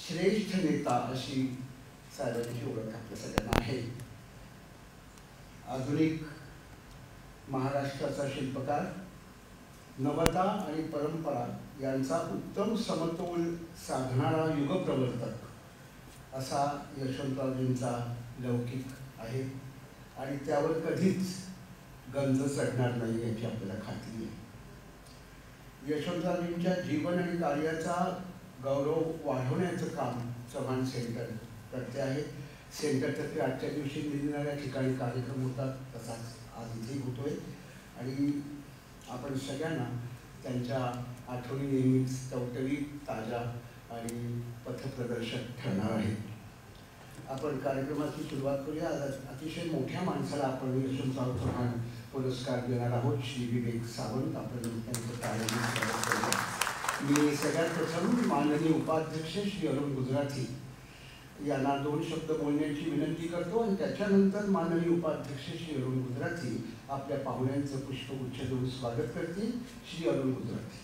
श्रेष्ठ नेता अशी साहेबांची ओळख आपल्या सगळ्यांना आहे. आधुनिक महाराष्ट्राचा शिल्पकार, नवता आणि परंपरा यांचा उत्तम समतोल साधणारा युगप्रवर्तक असा यशवंतरावजींचा लौकिक आहे आणि त्यावर कधीच गंज चढणार नाही याची आपल्याला खात्री आहे. यशवंतरावजींच्या जीवन आणि कार्याचा गौरव वाढवण्याचं काम चव्हाण सेंटर करते आहे. सेंटरतर्फे आजच्या दिवशी निरनिराळ्या ठिकाणी कार्यक्रम होतात, तसाच आज इथे होतोय आणि आपण सगळ्यांना त्यांच्या आठवणी नेहमीच टवटवीत, ताज्या आणि पथप्रदर्शक ठरणार आहे. आपण कार्यक्रमाची सुरुवात करूया. अतिशय मोठ्या माणसाला आपण यशवंतराव चव्हाण पुरस्कार देणार आहोत, श्री विवेक सावंत. आपण त्यांचं प्रारंभिक स्वागत करूया. मी सगळ्यात प्रथम माननीय उपाध्यक्ष श्री अरुण गुजराथी यांना 2 शब्द बोलण्याची विनंती करतो आणि त्याच्यानंतर माननीय उपाध्यक्ष श्री अरुण गुजराथी आपल्या पाहुण्यांचं पुष्पगुच्छ देऊन स्वागत करतील. श्री अरुण गुजराथी.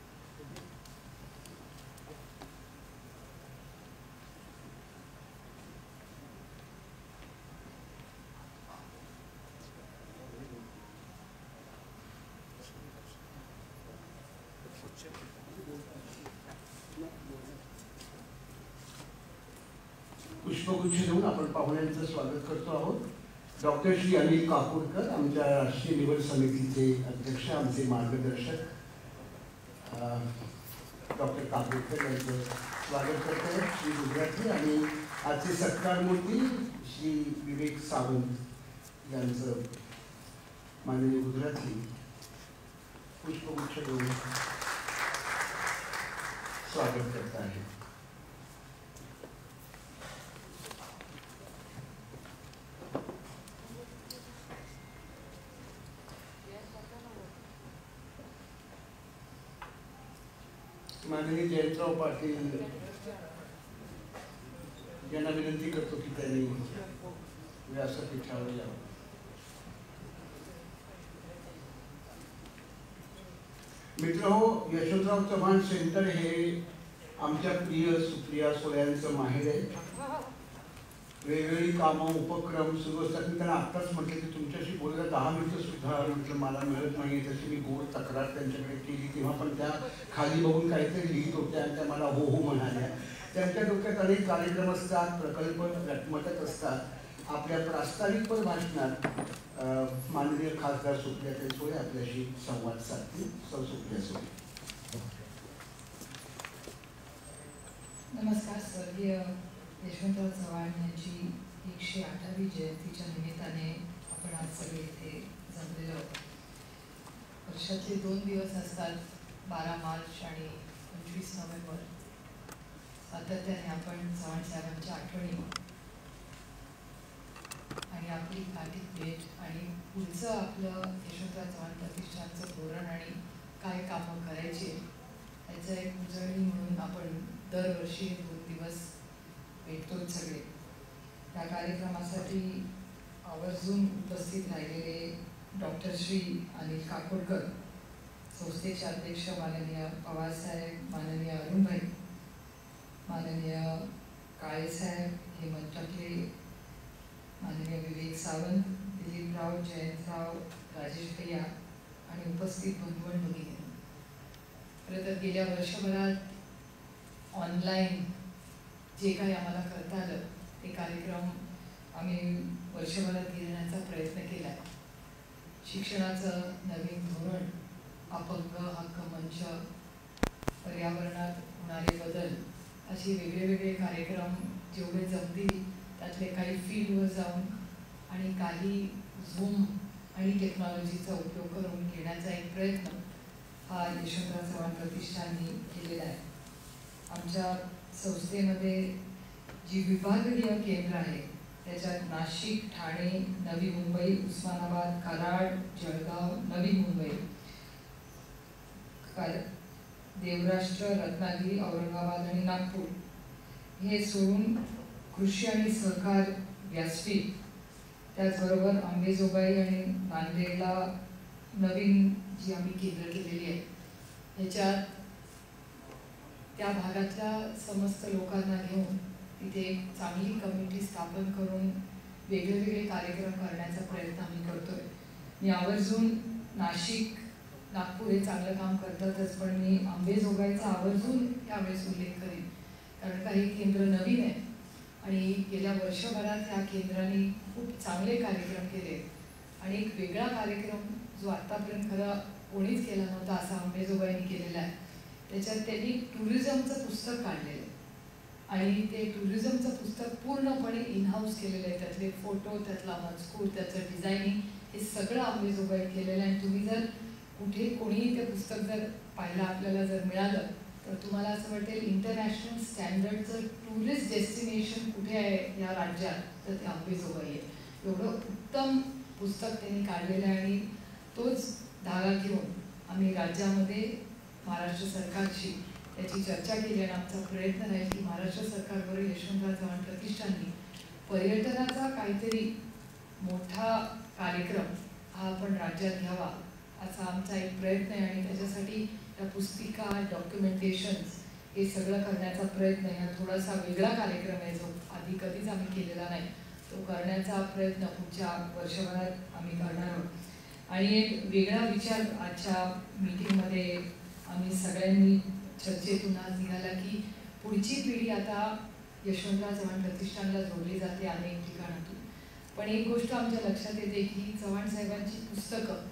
पुष्पगुच्छ देऊन आपण पाहुण्यांचं स्वागत करतो आहोत. डॉक्टर श्री अनिल काकोडकर, आमच्या राष्ट्रीय निवड समितीचे अध्यक्ष, आमचे मार्गदर्शक डॉक्टर काकोडकर यांचं स्वागत करतो श्री गुजराथी. आणि आजचे सत्कारमूर्ती श्री विवेक सावंत यांचं माननीय गुजराथी पुष्पगुच्छ देऊन स्वागत करत आहे. माननीय जयंतराव पाटील यांना विनंती करतो की त्यांनी व्यासपीठावर यावं. मित्रहो, यशवंतराव चव्हाण सेंटर हे आमच्या प्रिय सुप्रिया सोळ्यांचं माहेर आहे. वेगवेगळी कामं उपक्रम सुरू असतात. मी त्यांना आत्ताच म्हटलं की तुमच्याशी बोलायला 10 मिनिटं सुद्धा म्हटलं मला मिळत नाही. तशी मी गोड तक्रार त्यांच्याकडे केली, तेव्हा पण त्या खाली बघून काहीतरी लिहित होत्या आणि त्या मला हो हो म्हणाल्या. त्यांच्या डोक्यात अनेक कार्यक्रम असतात, प्रकल्प घटमटत असतात. आपल्या प्रास्ताविकपर भाषणात माननीय खासदार सुप्रिया सोळे आपल्याशी संवाद साधतील. सुप्रिया सोळे. नमस्कार. स्वर्गीय यशवंतराव चव्हाण यांची 108वी जयंतीच्या निमित्ताने आपण आज सगळे इथे जमलेलो आहोत. वर्षातले 2 दिवस असतात, 12 मार्च आणि 25 नोव्हेंबर. सातत्याने आपण चव्हाण साहेबांच्या आठवणी आणि आपली गाठीत भेट आणि पुढचं आपलं यशवंतराव चव्हाण प्रतिष्ठानचं धोरण आणि काय कामं करायची याचं एक उजळणी म्हणून आपण दरवर्षी 2 दिवस भेटतो सगळे. या कार्यक्रमासाठी आवर्जून उपस्थित राहिलेले डॉक्टर श्री अनिल काकोडकर, संस्थेचे अध्यक्ष माननीय पवारसाहेब, माननीय अरुणभाई, माननीय काळेसाहेब, हेमंत टकले, माननीय विवेक सावंत, दिलीपराव, जयंतराव, राजेश भैया आणि उपस्थित बंधू आणि भगिनी. खरं तर गेल्या वर्षभरात ऑनलाईन जे काही आम्हाला करता आलं ते कार्यक्रम आम्ही वर्षभरात घेण्याचा प्रयत्न केला आहे. शिक्षणाचं नवीन धोरण, अपंग हक्क मंच, पर्यावरणात होणारे बदल, असे वेगळे कार्यक्रम जेवढे जमतील त्यातले काही फील्डवर जाऊन आणि काही झूम आणि टेक्नॉलॉजीचा उपयोग करून घेण्याचा एक प्रयत्न हा यशवंतराव चव्हाण प्रतिष्ठानने केलेला आहे. आमच्या संस्थेमध्ये जी विभागीय केंद्र आहे त्याच्यात नाशिक, ठाणे, नवी मुंबई, उस्मानाबाद, कराड, जळगाव, नवी मुंबई, देवराष्ट्र, रत्नागिरी, औरंगाबाद आणि नागपूर हे सोडून कृषी आणि सहकार व्यासपीठ, त्याचबरोबर अंबेजोगाई आणि नांदेडला नवीन जी आम्ही केंद्र केलेली आहे ह्याच्यात त्या भागातल्या समस्त लोकांना घेऊन तिथे एक चांगली कमिटी स्थापन करून वेगळे कार्यक्रम करण्याचा प्रयत्न आम्ही करतोय. मी आवर्जून नाशिक, नागपूर हे चांगलं काम करतातच, पण मी अंबेजोगाईचा आवर्जून यावेळेस उल्लेख करेन, कारण काही केंद्र नवीन आहे आणि गेल्या वर्षभरात ह्या केंद्राने खूप चांगले कार्यक्रम केले आणि एक वेगळा कार्यक्रम जो आत्तापर्यंत खरं कोणीच केला नव्हता असा अंबेजोगाईने केलेला आहे. त्याच्यात त्यांनी टुरिझमचं पुस्तक काढलेलं आहे आणि ते टुरिझमचं पुस्तक पूर्णपणे इनहाऊस केलेलं आहे. त्यातले फोटो, त्यातला मजकूर, त्याचं डिझायनिंग हे सगळं अंबेजोगाईत केलेलं आहे. तुम्ही जर कुठे कोणीही ते पुस्तक जर पाहिलं, आपल्याला जर मिळालं, तर तुम्हाला असं वाटेल इंटरनॅशनल स्टँडर्डचं टुरिस्ट डेस्टिनेशन कुठे आहे या राज्यात, तर ते अंबेजोगाई आहे. एवढं उत्तम पुस्तक त्यांनी काढलेलं आहे आणि तोच धागा घेऊन आम्ही राज्यामध्ये महाराष्ट्र सरकारशी त्याची चर्चा केली आणि आमचा प्रयत्न राहील की महाराष्ट्र सरकारवर यशवंतराव चव्हाण प्रतिष्ठानने पर्यटनाचा काहीतरी मोठा कार्यक्रम हा आपण राज्यात घ्यावा असा आमचा एक प्रयत्न आहे आणि त्याच्यासाठी त्या पुस्तिका, डॉक्युमेंटेशन्स हे सगळं करण्याचा प्रयत्न आहे. हा थोडासा वेगळा कार्यक्रम आहे जो आधी कधीच आम्ही केलेला नाही. तो करण्याचा प्रयत्न पुढच्या वर्षभरात आम्ही करणार आहोत. आणि एक वेगळा विचार आजच्या मीटिंगमध्ये आम्ही सगळ्यांनी चर्चेतून आज निघाला की पुढची पिढी आता यशवंतराव चव्हाण प्रतिष्ठानला जोडली जाते अनेक ठिकाणातून. पण एक गोष्ट आमच्या लक्षात येते की चव्हाण साहेबांची पुस्तकं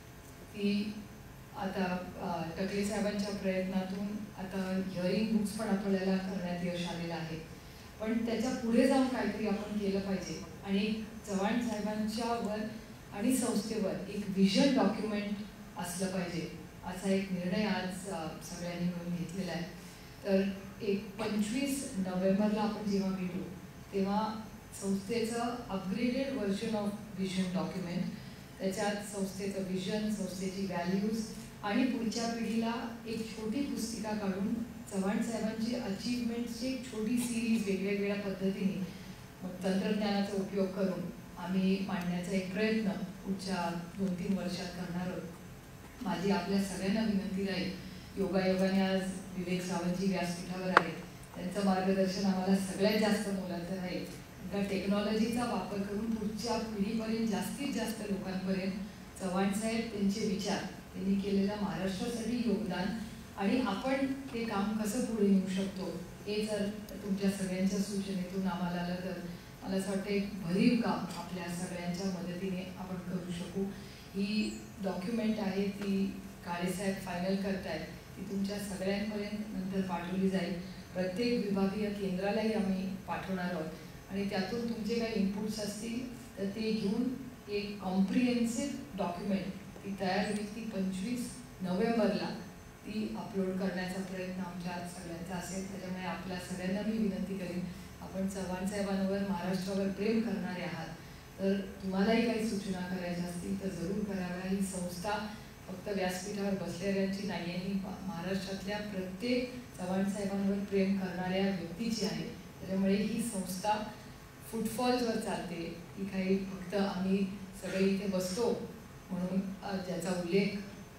ती आता टकले साहेबांच्या प्रयत्नातून आता हिअरिंग बुक्स पण आपल्याला करण्यात यश आलेलं आहे. पण त्याच्या पुढे जाऊन काहीतरी आपण केलं पाहिजे आणि चव्हाण साहेबांच्यावर आणि संस्थेवर एक व्हिजन डॉक्युमेंट असलं पाहिजे असा एक निर्णय आज सगळ्यांनी मिळून घेतलेला आहे. तर एक 25 नोव्हेंबरला आपण जेव्हा भेटू तेव्हा संस्थेचं upgraded version of vision document, त्याच्यात संस्थेचं व्हिजन, संस्थेची व्हॅल्यूज आणि पुढच्या पिढीला एक छोटी पुस्तिका काढून चव्हाण साहेबांची अचीवमेंटची एक छोटी सिरीज वेगवेगळ्या पद्धतीने मग तंत्रज्ञानाचा उपयोग करून आम्ही मांडण्याचा एक प्रयत्न पुढच्या 2-3 वर्षात करणार आहोत. माझी आपल्या सगळ्यांना विनंती राहील, योगायोगाने आज विवेक सावंतजी व्यासपीठावर आहेत, त्यांचं मार्गदर्शन आम्हाला सगळ्यात जास्त मोलाचं राहील. त्या टेक्नॉलॉजीचा वापर करून पुढच्या पिढीपर्यंत जास्तीत जास्त लोकांपर्यंत चव्हाणसाहेब, त्यांचे विचार, त्यांनी केलेलं महाराष्ट्रासाठी योगदान आणि आपण ते काम कसं पुढे नेऊ शकतो हे जर तुमच्या सगळ्यांच्या सूचनेतून आम्हाला आलं तर मला असं वाटतं एक भरीव काम आपल्या सगळ्यांच्या मदतीने आपण करू शकू. ही डॉक्युमेंट आहे ती काळेसाहेब फायनल करतायत, ती तुमच्या सगळ्यांपर्यंत नंतर पाठवली जाईल. प्रत्येक विभागीय केंद्रालाही आम्ही पाठवणार आहोत आणि त्यातून तुमचे काही इनपुट्स असतील तर ते घेऊन एक कॉम्प्रिहेन्सिव्ह डॉक्युमेंट ती तयार होईल. ती 25 नोव्हेंबरला ती अपलोड करण्याचा प्रयत्न आमच्या सगळ्यांचा असेल. त्याच्यामुळे आपल्या सगळ्यांना मी विनंती करेन, आपण चव्हाण साहेबांवर, महाराष्ट्रावर प्रेम करणारे आहात तर तुम्हालाही काही सूचना करायच्या असतील तर जरूर कराव्या. ही संस्था फक्त व्यासपीठावर बसलेल्यांची नाही आहे, ही महाराष्ट्रातल्या प्रत्येक चव्हाण साहेबांवर प्रेम करणाऱ्या व्यक्तीची आहे. त्याच्यामुळे ही संस्था फुटफॉल्सवर चालते. ही काही फक्त आम्ही सगळे इथे बसतो म्हणून ज्याचा उल्लेख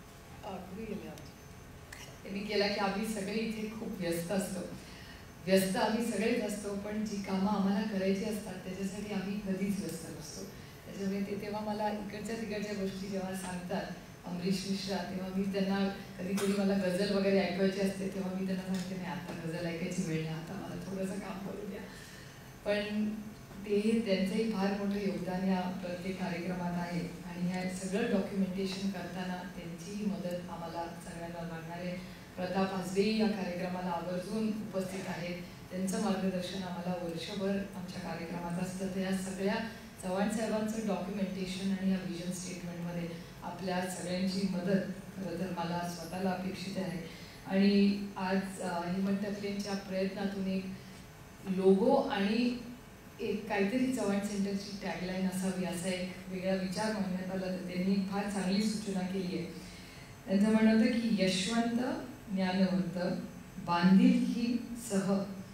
मी केला की आम्ही सगळे इथे खूप व्यस्त असतो. व्यस्त आम्ही सगळेच असतो, पण जी कामं आम्हाला करायची असतात त्याच्यासाठी आम्ही कधीच व्यस्त नसतो. त्याच्यामुळे ते तेव्हा मला इकडच्या तिकडच्या गोष्टी जेव्हा सांगतात अमरीश मिश्रा, तेव्हा मी त्यांना कधी मला गझल वगैरे ऐकायची असते तेव्हा मी त्यांना सांगते नाही आता गझल ऐकायची वेळ नाही, आता मला थोडंसं काम करू द्या. पण ते त्यांचंही फार मोठं योगदान या प्रत्येक कार्यक्रमात आहे आणि ह्या सगळं डॉक्युमेंटेशन करताना त्यांचीही मदत आम्हाला सगळ्यांना लागणार आहे. प्रताप आजबे या कार्यक्रमाला आवर्जून उपस्थित आहेत, त्यांचं मार्गदर्शन आम्हाला वर्षभर आमच्या कार्यक्रमात असतं. तर या सगळ्या चव्हाण साहेबांचं डॉक्युमेंटेशन आणि या व्हिजन स्टेटमेंटमध्ये आपल्या सगळ्यांची मदत खरं तर मला स्वतःला अपेक्षित आहे. आणि आज हेमंत टकलेंच्या प्रयत्नातून एक लोगो आणि एक काहीतरी चव्हाण सेंटरची टॅगलाईन असावी असा एक वेगळा विचार मांडण्यात आला. तर त्यांनी फार चांगली सूचना केली आहे. त्यांचं म्हणणं होतं की यशवंत ज्ञानवंत बांधिलकी सह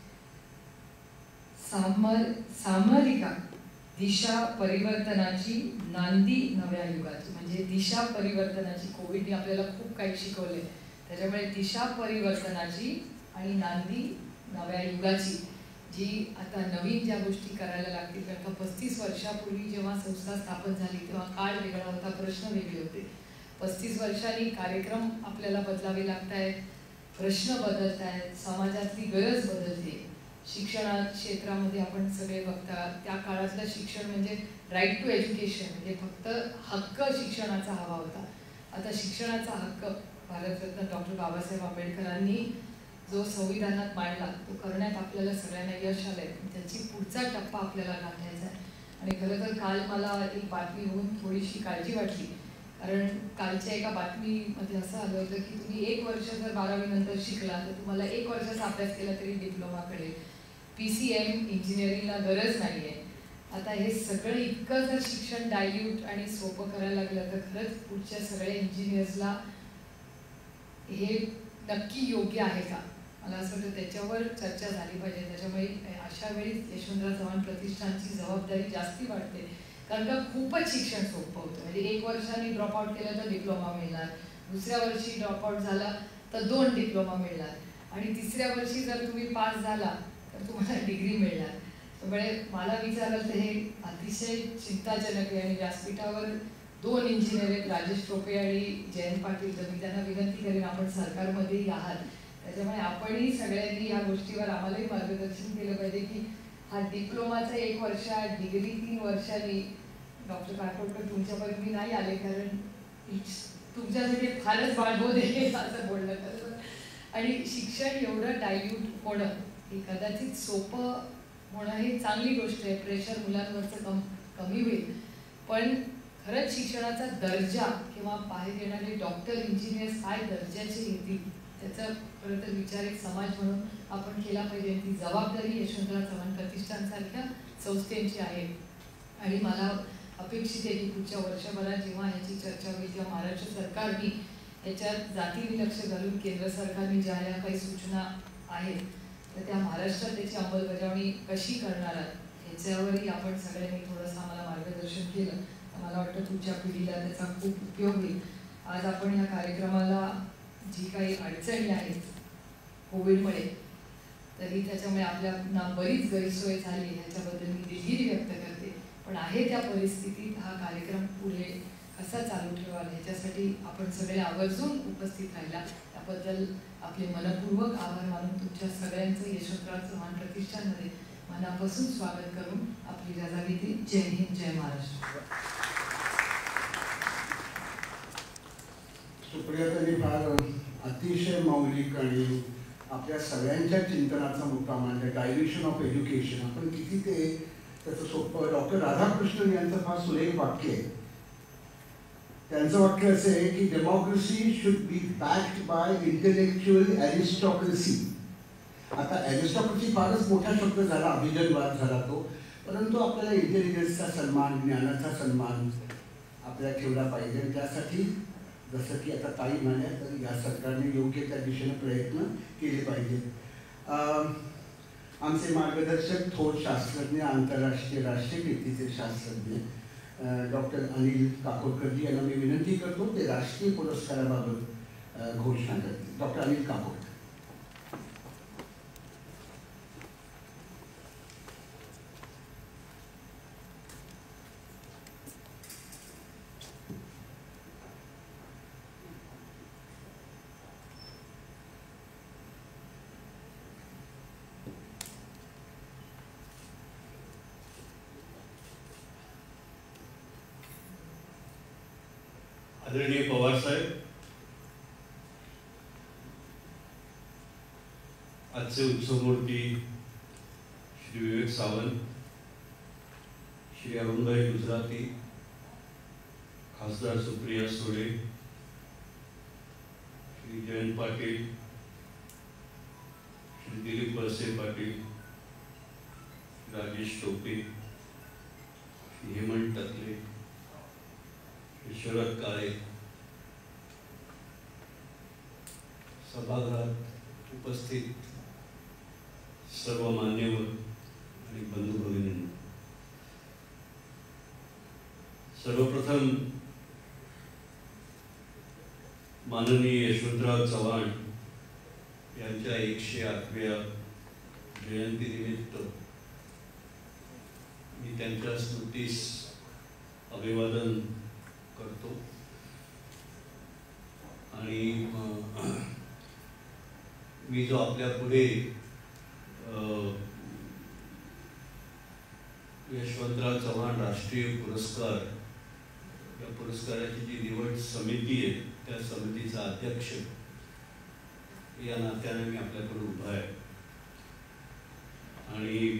सामरिका दिशा परिवर्तनाची नांदी नव्या युगाची. म्हणजे दिशा परिवर्तनाची, कोविडने आपल्याला खूप काही शिकवले, त्याच्यामुळे दिशा परिवर्तनाची आणि नांदी नव्या युगाची, जी आता नवीन ज्या गोष्टी करायला लागतील. कारण का 35 वर्षापूर्वी जेव्हा संस्था स्थापन झाली तेव्हा काळ वेगळा होता, प्रश्न वेगळे होते. 35 वर्षांनी कार्यक्रम आपल्याला बदलावे लागत आहेत, प्रश्न बदलत आहेत, समाजातली गरज बदलते. शिक्षणा क्षेत्रामध्ये आपण सगळे बघता, त्या काळातलं शिक्षण म्हणजे राईट टू एज्युकेशन, म्हणजे फक्त हक्क शिक्षणाचा हवा होता. आता शिक्षणाचा हक्क भारतरत्न डॉक्टर बाबासाहेब आंबेडकरांनी जो संविधानात मांडला तो करण्यात आपल्याला सगळ्यांना यश आलंय. त्याची पुढचा टप्पा आपल्याला गाठायचा आहे. आणि खरं तर काल मला एक बातमी होऊन थोडीशी काळजी वाटली, कारण कालच्या एका बातमीमध्ये असं आलं होतं की तुम्ही 1 वर्ष जर 12वी नंतर शिकला तर तुम्हाला 1 वर्षाचा अभ्यास केला तरी डिप्लोमा कळेल. PCM इंजिनिअरिंगला गरज नाही आहे. आता हे सगळं इतकं जर शिक्षण डायल्यूट आणि सोपं करायला लागलं तर खरंच पुढच्या सगळ्या इंजिनियर्सला हे नक्की योग्य आहे का, मला असं वाटतं त्याच्यावर चर्चा झाली पाहिजे. त्याच्यामुळे अशा वेळी यशवंतराव चव्हाण प्रतिष्ठानची जबाबदारी जास्ती वाढते, कारण का खूपच शिक्षण सोपं होतं. म्हणजे 1 वर्षाने ड्रॉपआउट केलं तर डिप्लोमा मिळणार, दुसऱ्या वर्षी ड्रॉपआउट झाला तर 2 डिप्लोमा मिळणार, आणि तिसऱ्या वर्षी जर तुम्ही पास झाला तर तुम्हाला डिग्री मिळणार. त्यामुळे मला विचाराल तर हे अतिशय चिंताजनक आहे. आणि व्यासपीठावर 2 इंजिनियर आहेत, राजेश टोपे आणि जयंत पाटील. तर मी त्यांना विनंती करेन, आपण सरकारमध्येही आहात, त्याच्यामुळे आपणही सगळ्यांनी या गोष्टीवर आम्हालाही मार्गदर्शन केलं पाहिजे की हा डिप्लोमाचा 1 वर्ष, डिग्री 3 वर्षांनी. डॉक्टर काकोडकर तुमच्यापर्यंत मी नाही आले, कारण तुमच्यासाठी फारच बाळबोध आहे असं बोलणं करतं. आणि शिक्षण एवढं डायल्यूट होणं हे कदाचित सोपं होणं हे चांगली गोष्ट आहे, प्रेशर मुलांवरचं कमी होईल. पण खरंच शिक्षणाचा दर्जा किंवा बाहेर येणारे डॉक्टर इंजिनियर्स काय दर्जाचे येतील त्याचा खरं तर विचार एक समाज म्हणून आपण केला पाहिजे. ती जबाबदारी यशवंतराव चव्हाण प्रतिष्ठानसारख्या संस्थेची आहे. आणि मला अपेक्षित आहे की पुढच्या वर्षभरात जेव्हा ह्याची चर्चा होईल तेव्हा महाराष्ट्र सरकारने याच्यात जातीने लक्ष घालून केंद्र सरकारने ज्या ह्या काही सूचना आहेत तर त्या महाराष्ट्रात त्याची अंमलबजावणी कशी करणार ह्याच्यावरही आपण सगळ्यांनी थोडंसं आम्हाला मार्गदर्शन केलं तर मला वाटतं पुढच्या पिढीला त्याचा खूप उपयोग होईल. आज आपण ह्या कार्यक्रमाला जी काही अडचणी आहेत कोविडमुळे, तरी त्याच्यामुळे आपल्याला बरीच गैरसोय झाली ह्याच्याबद्दल मी दिलगिरी व्यक्त करते. पण आहे त्या परिस्थितीत हा कार्यक्रम पुढे कसा चालू ठेवाल ह्याच्यासाठी आपण सगळे आवर्जून उपस्थित राहिला त्याबद्दल आपले मनपूर्वक आभार मानून तुमच्या सगळ्यांचं यशवंतराव चव्हाण प्रतिष्ठानमध्ये मनापासून स्वागत करून आपली रजा घेते. जय हिंद, जय महाराष्ट्र. सुप्रियातांनी फार अतिशय मौलिक आणि आपल्या सगळ्यांच्या चिंतनाचा मुद्दा मांडला, डायल्युशन ऑफ एज्युकेशन. आपण किती ते त्याचं सोपं. डॉक्टर राधाकृष्णन यांचं फार सुरेख वाक्य आहे. त्यांचं वाक्य असं आहे की democracy should be backed by intellectual aristocracy. आता ॲरिस्टॉक्रेसी फारच मोठा शब्द झाला, अभिजनवाद झाला तो, परंतु आपल्याला इंटेलिजन्सचा सन्मान, ज्ञानाचा सन्मान आपल्याला ठेवला पाहिजे. आणि त्यासाठी जसं की आता ताई म्हणाल्या तर या सरकारने योग्य त्या दिशेने प्रयत्न केले पाहिजेत. आमचे मार्गदर्शक थोर शास्त्रज्ञ, आंतरराष्ट्रीय राष्ट्रीय कीर्तीचे शास्त्रज्ञ डॉक्टर अनिल काकोडकरजी यांना मी विनंती करतो ते राष्ट्रीय पुरस्काराबाबत घोषणा करतील. डॉक्टर अनिल काकोडकर. आदरणीय पवार साहेब, आजचे उत्सवमूर्ती श्री विवेक सावंत, श्री अरुणभाई गुजराती, खासदार सुप्रिया सुळे, श्री जयंत पाटील, श्री दिलीप वळसे पाटील, राजेश टोपे, श्री हेमंत टकले, शरद काळे, सभागृहात उपस्थित सर्व मान्यवर आणि बंधू भगिनींनो, सर्वप्रथम माननीय यशवंतराव चव्हाण यांच्या 108व्या जयंतीनिमित्त मी त्यांच्या स्मृतीस अभिवादन करतो आणि मी जो आपल्या पुढे यशवंतराव चव्हाण राष्ट्रीय पुरस्कार या पुरस्काराची जी निवड समिती आहे त्या समितीचा अध्यक्ष या नात्याने मी आपल्याकडे उभा आहे आणि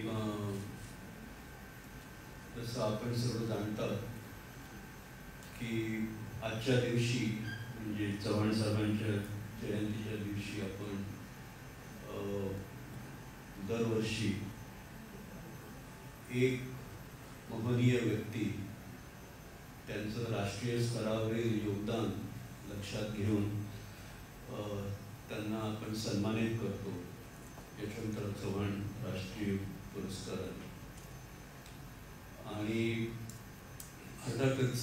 जसं आपण सर्व जाणतात की आजच्या दिवशी म्हणजे चव्हाण साहेबांच्या जयंतीच्या दिवशी आपण दरवर्षी एक महनीय व्यक्ती त्यांचं राष्ट्रीय स्तरावरील योगदान लक्षात घेऊन त्यांना आपण सन्मानित करतो यशवंतराव चव्हाण राष्ट्रीय पुरस्काराने आणि अर्थातच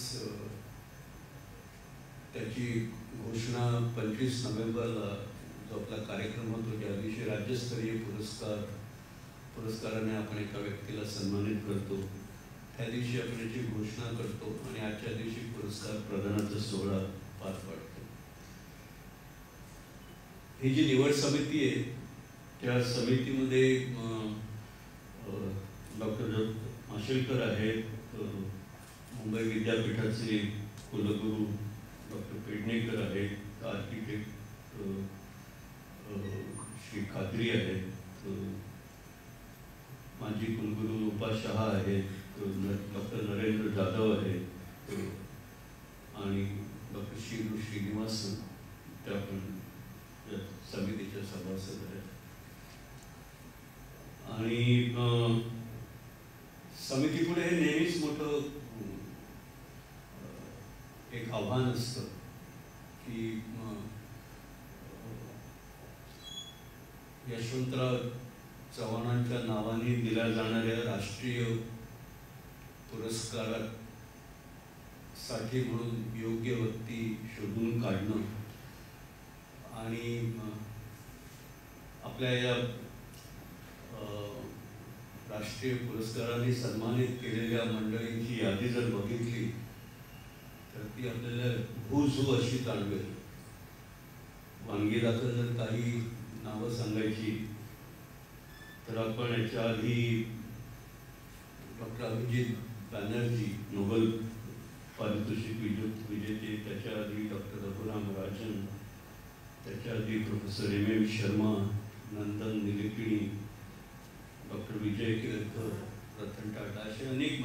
त्याची घोषणा 25 नोव्हेंबरला जो आपला कार्यक्रम होतो त्या दिवशी राज्यस्तरीय पुरस्काराने आपण एका व्यक्तीला सन्मानित करतो त्या दिवशी आपण याची घोषणा करतो आणि आजच्या दिवशी पुरस्कार प्रदानाचा सोहळा पार पाडतो. ही जी निवड समिती आहे त्या समितीमध्ये डॉक्टर माशेलकर आहेत, मुंबई विद्यापीठाचे कुलगुरू डॉक्टर पेडणेकर आहेत, आर्किटेक्ट श्री खात्री आहेत, माजी कुलगुरू उपा शहा आहेत, डॉक्टर नरेंद्र जाधव आहेत आणि डॉक्टर श्रीनिवासन त्या पण समितीच्या सभासद आहेत. आणि समितीपुढे हे नेहमीच मोठं एक आव्हान असतं की यशवंतराव चव्हाणांच्या नावाने दिल्या जाणाऱ्या राष्ट्रीय पुरस्कारासाठी म्हणून योग्य व्यक्ती शोधून काढणं आणि आपल्या या राष्ट्रीय पुरस्काराने सन्मानित केलेल्या मंडळींची यादी जर बघितली तर ती आपल्याला भूझू अशी जाणवेल. वांगी दाखल जर काही नावं सांगायची तर आपण याच्या आधी डॉक्टर अभिजित बॅनर्जी नोबेल पारितोषिक विजेते, त्याच्या आधी डॉक्टर रघुराम राजन, त्याच्या आधी professor M.A. Sharma, Nandan Nilekani, doctor Vijay Kelkar, Ratan Tata असे अनेक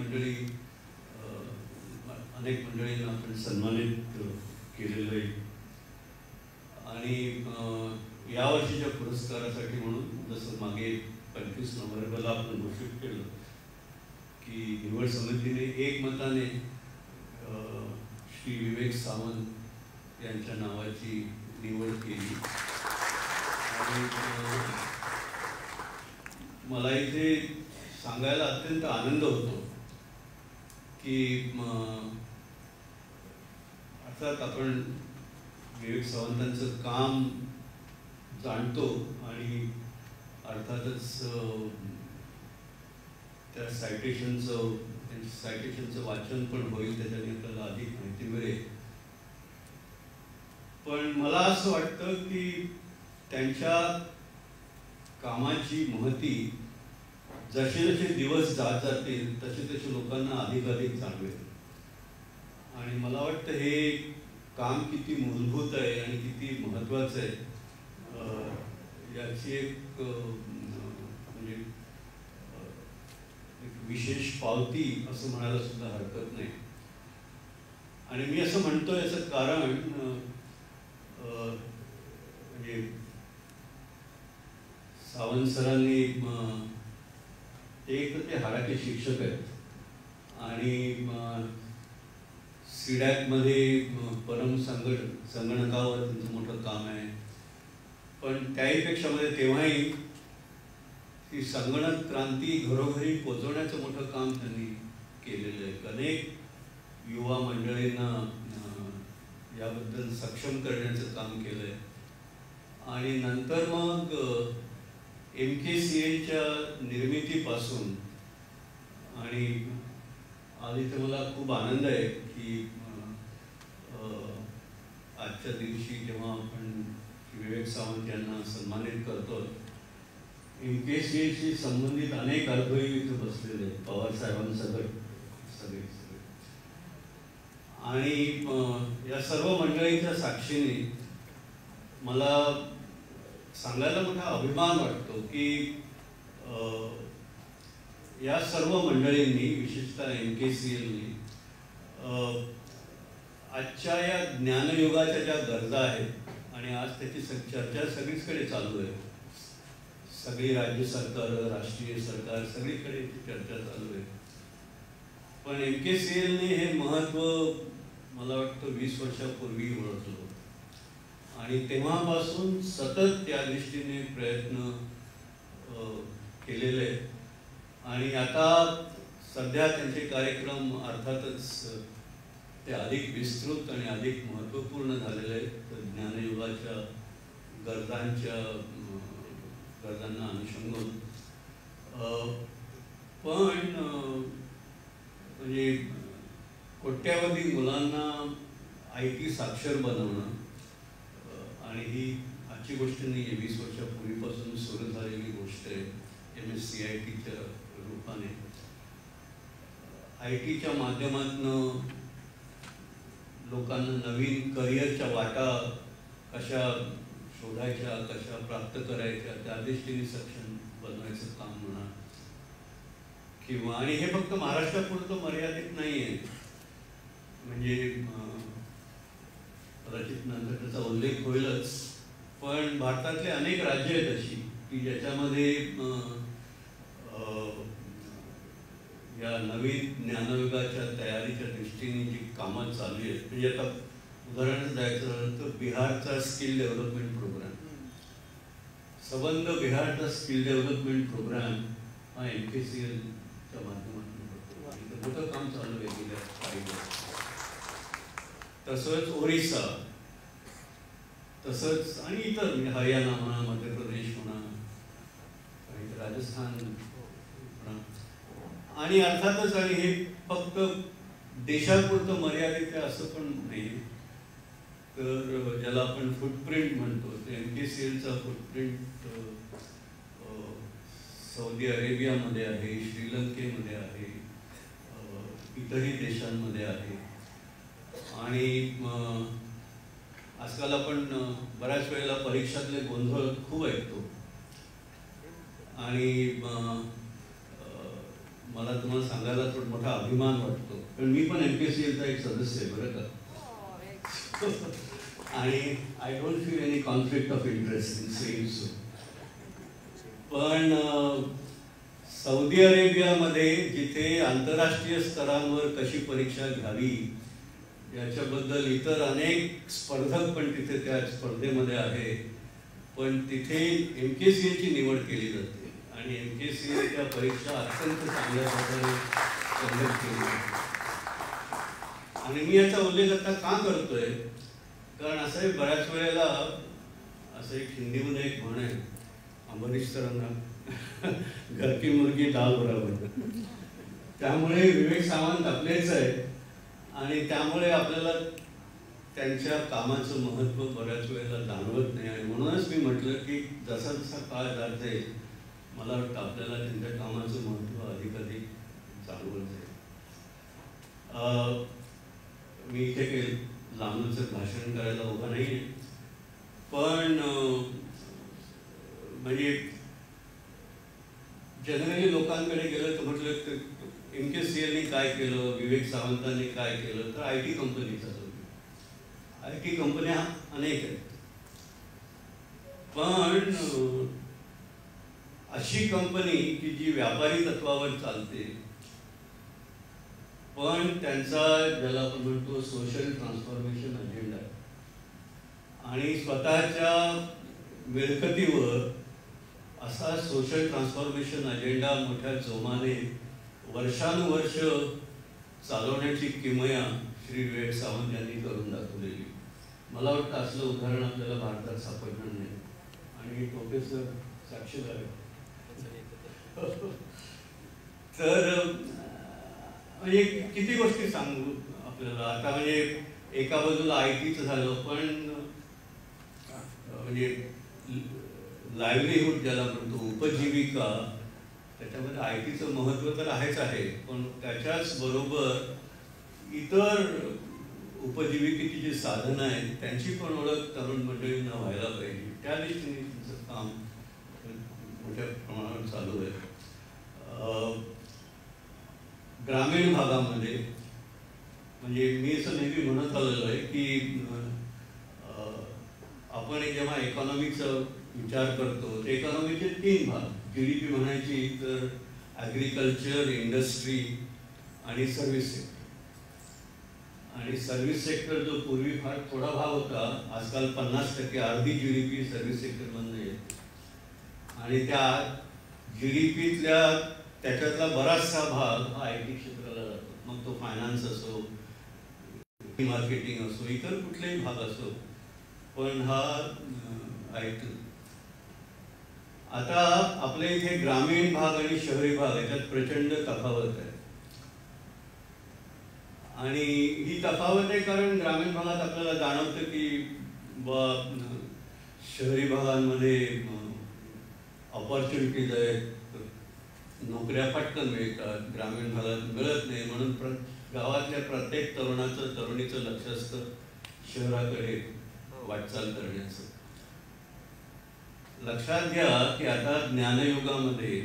मंडळींना आपण सन्मानित केलेलं आहे. आणि यावर्षीच्या पुरस्कारासाठी म्हणून जसं मागे 25 नोव्हेंबरला आपण घोषित केलं की निवड समितीने एकमताने श्री विवेक सावंत यांच्या नावाची निवड केली. आणि मला इथे सांगायला अत्यंत आनंद होतो की अर्थात आपण विवेक सावंतांचं काम जाणतो आणि अर्थातच त्या सायटेशनचं वाचन पण होईल, त्याच्याने आपल्याला अधिक माहिती मिळेल. पण मला असं वाटतं की त्यांच्या कामाची महती जसे जसे दिवस जात जातील तसे तसे लोकांना अधिकाधिक जाणवेल. आणि मला वाटतं हे काम किती मूलभूत आहे आणि किती महत्त्वाचं आहे याची एक म्हणजे एक विशेष पावती असं म्हणायला सुद्धा हरकत नाही. आणि मी असं म्हणतो याचं कारण म्हणजे सावंत सरांनी एक तर ते हाडाचे शिक्षक आहेत आणि सीडॅकमध्ये परम संगणकावर त्यांचं मोठं काम आहे. पण त्याहीपेक्षा मध्ये तेव्हाही ही संगणक क्रांती घरोघरी पोचवण्याचं मोठं काम त्यांनी केलेलं आहे. अनेक युवा मंडळींना याबद्दल सक्षम करण्याचं काम केलं आहे. आणि नंतर मग MKCLच्या निर्मितीपासून आणि आज इथे मला खूप आनंद आहे की आजच्या दिवशी जेव्हा आपण विवेक सावंत यांना सन्मानित करतो, MKCLशी संबंधित अनेक अनुभवी इथे बसलेले आहेत, पवार साहेबांसकट सगळे. आणि या सर्व मंडळींच्या साक्षीने मला सांगायला मोठा अभिमान वाटतो की या सर्व मंडळींनी, विशेषतः MKCLनी आजच्या या ज्ञानयुगाच्या ज्या गरजा आहेत आणि आज त्याची चर्चा सगळीकडे चालू आहे, सगळी राज्य सरकार, राष्ट्रीय सरकार, सगळीकडे चर्चा चालू आहे. पण MKCLने हे महत्त्व मला वाटतं 20 वर्षापूर्वी ओळखलं आणि तेव्हापासून सतत त्या दृष्टीने प्रयत्न केलेले आहेत. आणि आता सध्या त्यांचे कार्यक्रम अर्थातच ते अधिक विस्तृत आणि अधिक महत्त्वपूर्ण झालेले आहेत ज्ञानयुगाच्या गरजांना अनुषंगाने. पण म्हणजे कोट्यावधी मुलांना IT साक्षर बनवणं आणि ही आजची गोष्ट नाही आहे, 20 वर्षापूर्वीपासून सुरू झालेली गोष्ट आहे. MSCITच्या रूपाने ITच्या माध्यमातून लोकांना नवीन करिअरच्या वाटा कशा शोधायच्या, कशा प्राप्त करायच्या, त्या दृष्टीने सक्षम बनवायचं काम म्हणा किंवा, आणि हे फक्त महाराष्ट्रापुरतं मर्यादित नाही आहे. म्हणजे कदाचित नंतर त्याचा उल्लेख होईलच, पण भारतातले अनेक राज्य आहेत अशी की ज्याच्यामध्ये या नवीन ज्ञानयुगाच्या तयारीच्या दृष्टीने जी कामं चालू आहेत. म्हणजे आता उदाहरण द्यायचं झालं तर बिहारचा स्किल डेव्हलपमेंट प्रोग्राम, संबंध बिहारचा स्किल डेव्हलपमेंट प्रोग्राम हा MKCLच्या माध्यमातून मोठं काम चालू आहे गेल्या काही वर्ष. तसंच ओरिसा, तसंच आणि इतर म्हणजे हरियाणा म्हणा, मध्य प्रदेश म्हणा, राजस्थान म्हणा. आणि अर्थातच आणि हे फक्त देशापुरतं मर्यादित आहे असं पण नाही. तर ज्याला आपण फुटप्रिंट म्हणतो, ते MKCLचा फुटप्रिंट सौदी अरेबियामध्ये आहे, श्रीलंकेमध्ये आहे, इतरही देशांमध्ये आहे. आणि आजकाल आपण बऱ्याच वेळेला परीक्षातले गोंधळ खूप ऐकतो आणि मला तुम्हाला सांगायला थोडा मोठा अभिमान वाटतो, कारण मी पण MKCLचा एक सदस्य आहे बरं का. आणि I don't feel any conflict of interest in saying so. पण सौदी अरेबियामध्ये जिथे आंतरराष्ट्रीय स्तरावर कशी परीक्षा घ्यावी याच्याबद्दल इतर अनेक स्पर्धक पण तिथे त्या स्पर्धेमध्ये आहे, पण तिथे MKCLची निवड केली जाते आणि MKCLच्या परीक्षा अत्यंत चांगल्या प्रकारे कंडक्ट केली जाते. आणि मी याचा उल्लेख आता का करतोय, कारण असं आहे बऱ्याच वेळेला असं एक हिंदीमध्ये एक म्हण आहे, अंबरीश सरांना घर की मुर्गी दाल बरोबर. त्यामुळे विवेक सावंत आपलेच आहे आणि त्यामुळे आपल्याला त्यांच्या कामाचं महत्त्व बऱ्याच वेळेला जाणवत नाही. आणि म्हणूनच मी म्हटलं की जसा जसा काळ जात जाईल मला वाटतं आपल्याला त्यांच्या कामाचं महत्त्व अधिकाधिक जाणवत जाईल. मी इथे काही लांबचं भाषण करायला उभा नाही आहे, पण म्हणजे जनरली लोकांकडे गेलं तर म्हटलं तर MKCLने काय केलं, विवेक सावंतांनी काय केलं, तर IT कंपनी चालवली. IT कंपन्या अनेक आहेत, पण अशी कंपनी की जी व्यापारी तत्वावर चालते, पण त्यांचा ज्याला आपण म्हणतो सोशल ट्रान्सफॉर्मेशन अजेंडा आणि स्वतःच्या मिळकतीवर असा सोशल ट्रान्सफॉर्मेशन अजेंडा मोठ्या जोमाने वर्षानुवर्ष चालवण्याची किमया श्री विवेक सावंत यांनी करून दाखवलेली. मला वाटतं असलं उदाहरण आपल्याला भारतात सापडणार नाही. आणि प्रोफेसर साक्षीदार आहे. तर म्हणजे किती गोष्टी सांगू आपल्याला आता. म्हणजे एका बाजूला IT झालं, पण म्हणजे लाईव्हलीहूड ज्याला म्हणतो, उपजीविका, त्याच्यामध्ये IT महत्त्व तर आहेच आहे, पण त्याच्याच बरोबर इतर उपजीविकेची जी साधनं आहेत त्यांची पण ओळख तरुण मंडळींना व्हायला पाहिजे. त्या दृष्टीने तुमचं काम मोठ्या प्रमाणावर चालू आहे. ग्रामीण भागामध्ये म्हणजे मी असं नेहमी म्हणत आलेलो आहे की आपण जेव्हा इकॉनॉमीचा विचार करतो तर इकॉनॉमीचे 3 भाग, GDP म्हणायची तर ॲग्रिकल्चर, इंडस्ट्री आणि सर्व्हिस सेक्टर. आणि सर्व्हिस सेक्टर जो पूर्वी फार थोडा भाग होता, आजकाल 50%, अर्धी GDP सर्व्हिस सेक्टरमधून येते. आणि त्या GDPतल्या त्याच्यातला बराचसा भाग हा IT क्षेत्राला जातो. मग तो फायनान्स असो, मार्केटिंग असो, इतर कुठलेही भाग असो, पण हा IT. आता आपल्या इथे ग्रामीण भाग आणि शहरी भाग याच्यात प्रचंड तफावत आहे. आणि ही तफावत आहे कारण ग्रामीण भागात आपल्याला जाणवतं की शहरी भागांमध्ये ऑपॉर्च्युनिटीज आहेत, नोकऱ्या पटकन मिळतात, ग्रामीण भागात मिळत नाही. म्हणून गावातल्या प्रत्येक तरुणाचं, तरुणीचं लक्ष असतं शहराकडे वाटचाल करण्याचं. लक्षात घ्या की आता ज्ञानयुगामध्ये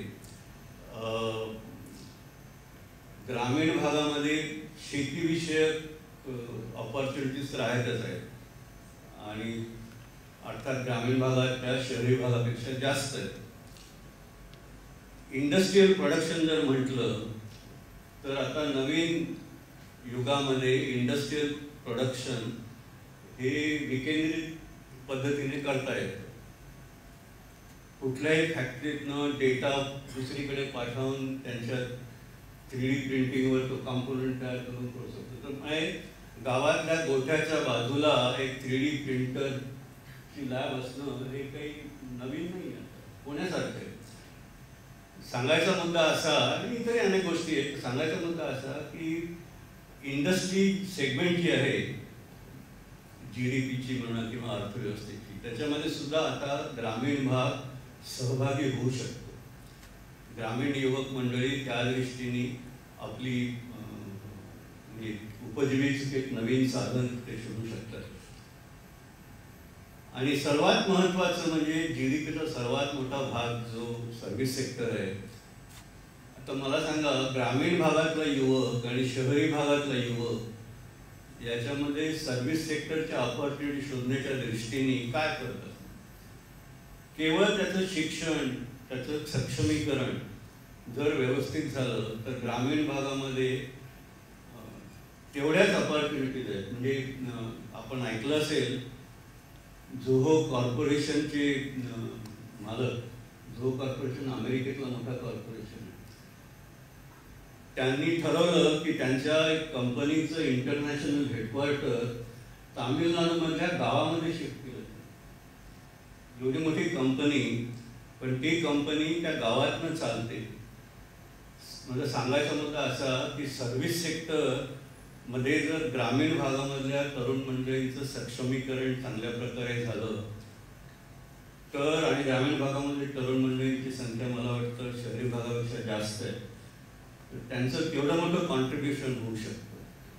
ग्रामीण भागामध्ये शेतीविषयक ऑपॉर्च्युनिटीज तर आहेतच आहेत, आणि अर्थात ग्रामीण भागातल्या शहरी भागापेक्षा जास्त आहेत. इंडस्ट्रियल प्रोडक्शन जर म्हटलं तर आता नवीन युगामध्ये इंडस्ट्रियल प्रोडक्शन हे विकेंद्रित पद्धतीने करता येतं. कुठल्याही फॅक्टरीतनं डेटा दुसरीकडे पाठवून त्यांच्यात 3D प्रिंटिंगवर तो कॉम्पोनंट तयार करून करू शकतो. तर गावातल्या गोठ्याच्या बाजूला एक 3D प्रिंटरची लॅब असणं हे काही नवीन नाही आहे, पुण्यासारखं आहे. सांगायचा मुद्दा असा, आणि इतरही अनेक गोष्टी आहेत, सांगायचा मुद्दा असा की इंडस्ट्री सेगमेंट जी आहे GDPची म्हणा किंवा अर्थव्यवस्थेची, त्याच्यामध्ये सुद्धा आता ग्रामीण भाग सहभागी होऊ शकतो. ग्रामीण युवक मंडळी त्या दृष्टीने आपली म्हणजे उपजीविकेचं एक नवीन साधन ते शोधू शकतात. आणि सर्वात महत्त्वाचं म्हणजे GDPचा सर्वात मोठा भाग जो सर्व्हिस सेक्टर आहे. आता मला सांगा, ग्रामीण भागातला युवक आणि शहरी भागातला युवक याच्यामध्ये सर्व्हिस सेक्टरच्या ऑपॉर्च्युनिटी शोधण्याच्या दृष्टीने काय करतात? केवळ त्याचं शिक्षण, त्याचं सक्षमीकरण जर व्यवस्थित झालं तर ग्रामीण भागामध्ये तेवढ्याच ऑपॉर्च्युनिटीज आहेत. म्हणजे आपण ऐकलं असेल, झोहो कॉर्पोरेशनचे मालक, झोहो कॉर्पोरेशन अमेरिकेतला मोठा कॉर्पोरेशन आहे, त्यांनी ठरवलं की त्यांच्या कंपनीचं इंटरनॅशनल हेडक्वार्टर तामिळनाडूमधल्या गावामध्ये शिफ्ट केलं. एवढी मोठी कंपनी, पण ती कंपनी त्या गावातनं चालते. म्हणजे सांगायचा मुद्दा असा की सर्व्हिस सेक्टर मध्ये जर ग्रामीण भागामधल्या तरुण मंडळींचं सक्षमीकरण चांगल्या प्रकारे झालं तर, आणि ग्रामीण भागामध्ये तरुण मंडळींची संख्या मला वाटतं शहरी भागापेक्षा जास्त आहे, तर त्यांचं केवढं मोठं कॉन्ट्रीब्युशन होऊ शकतं.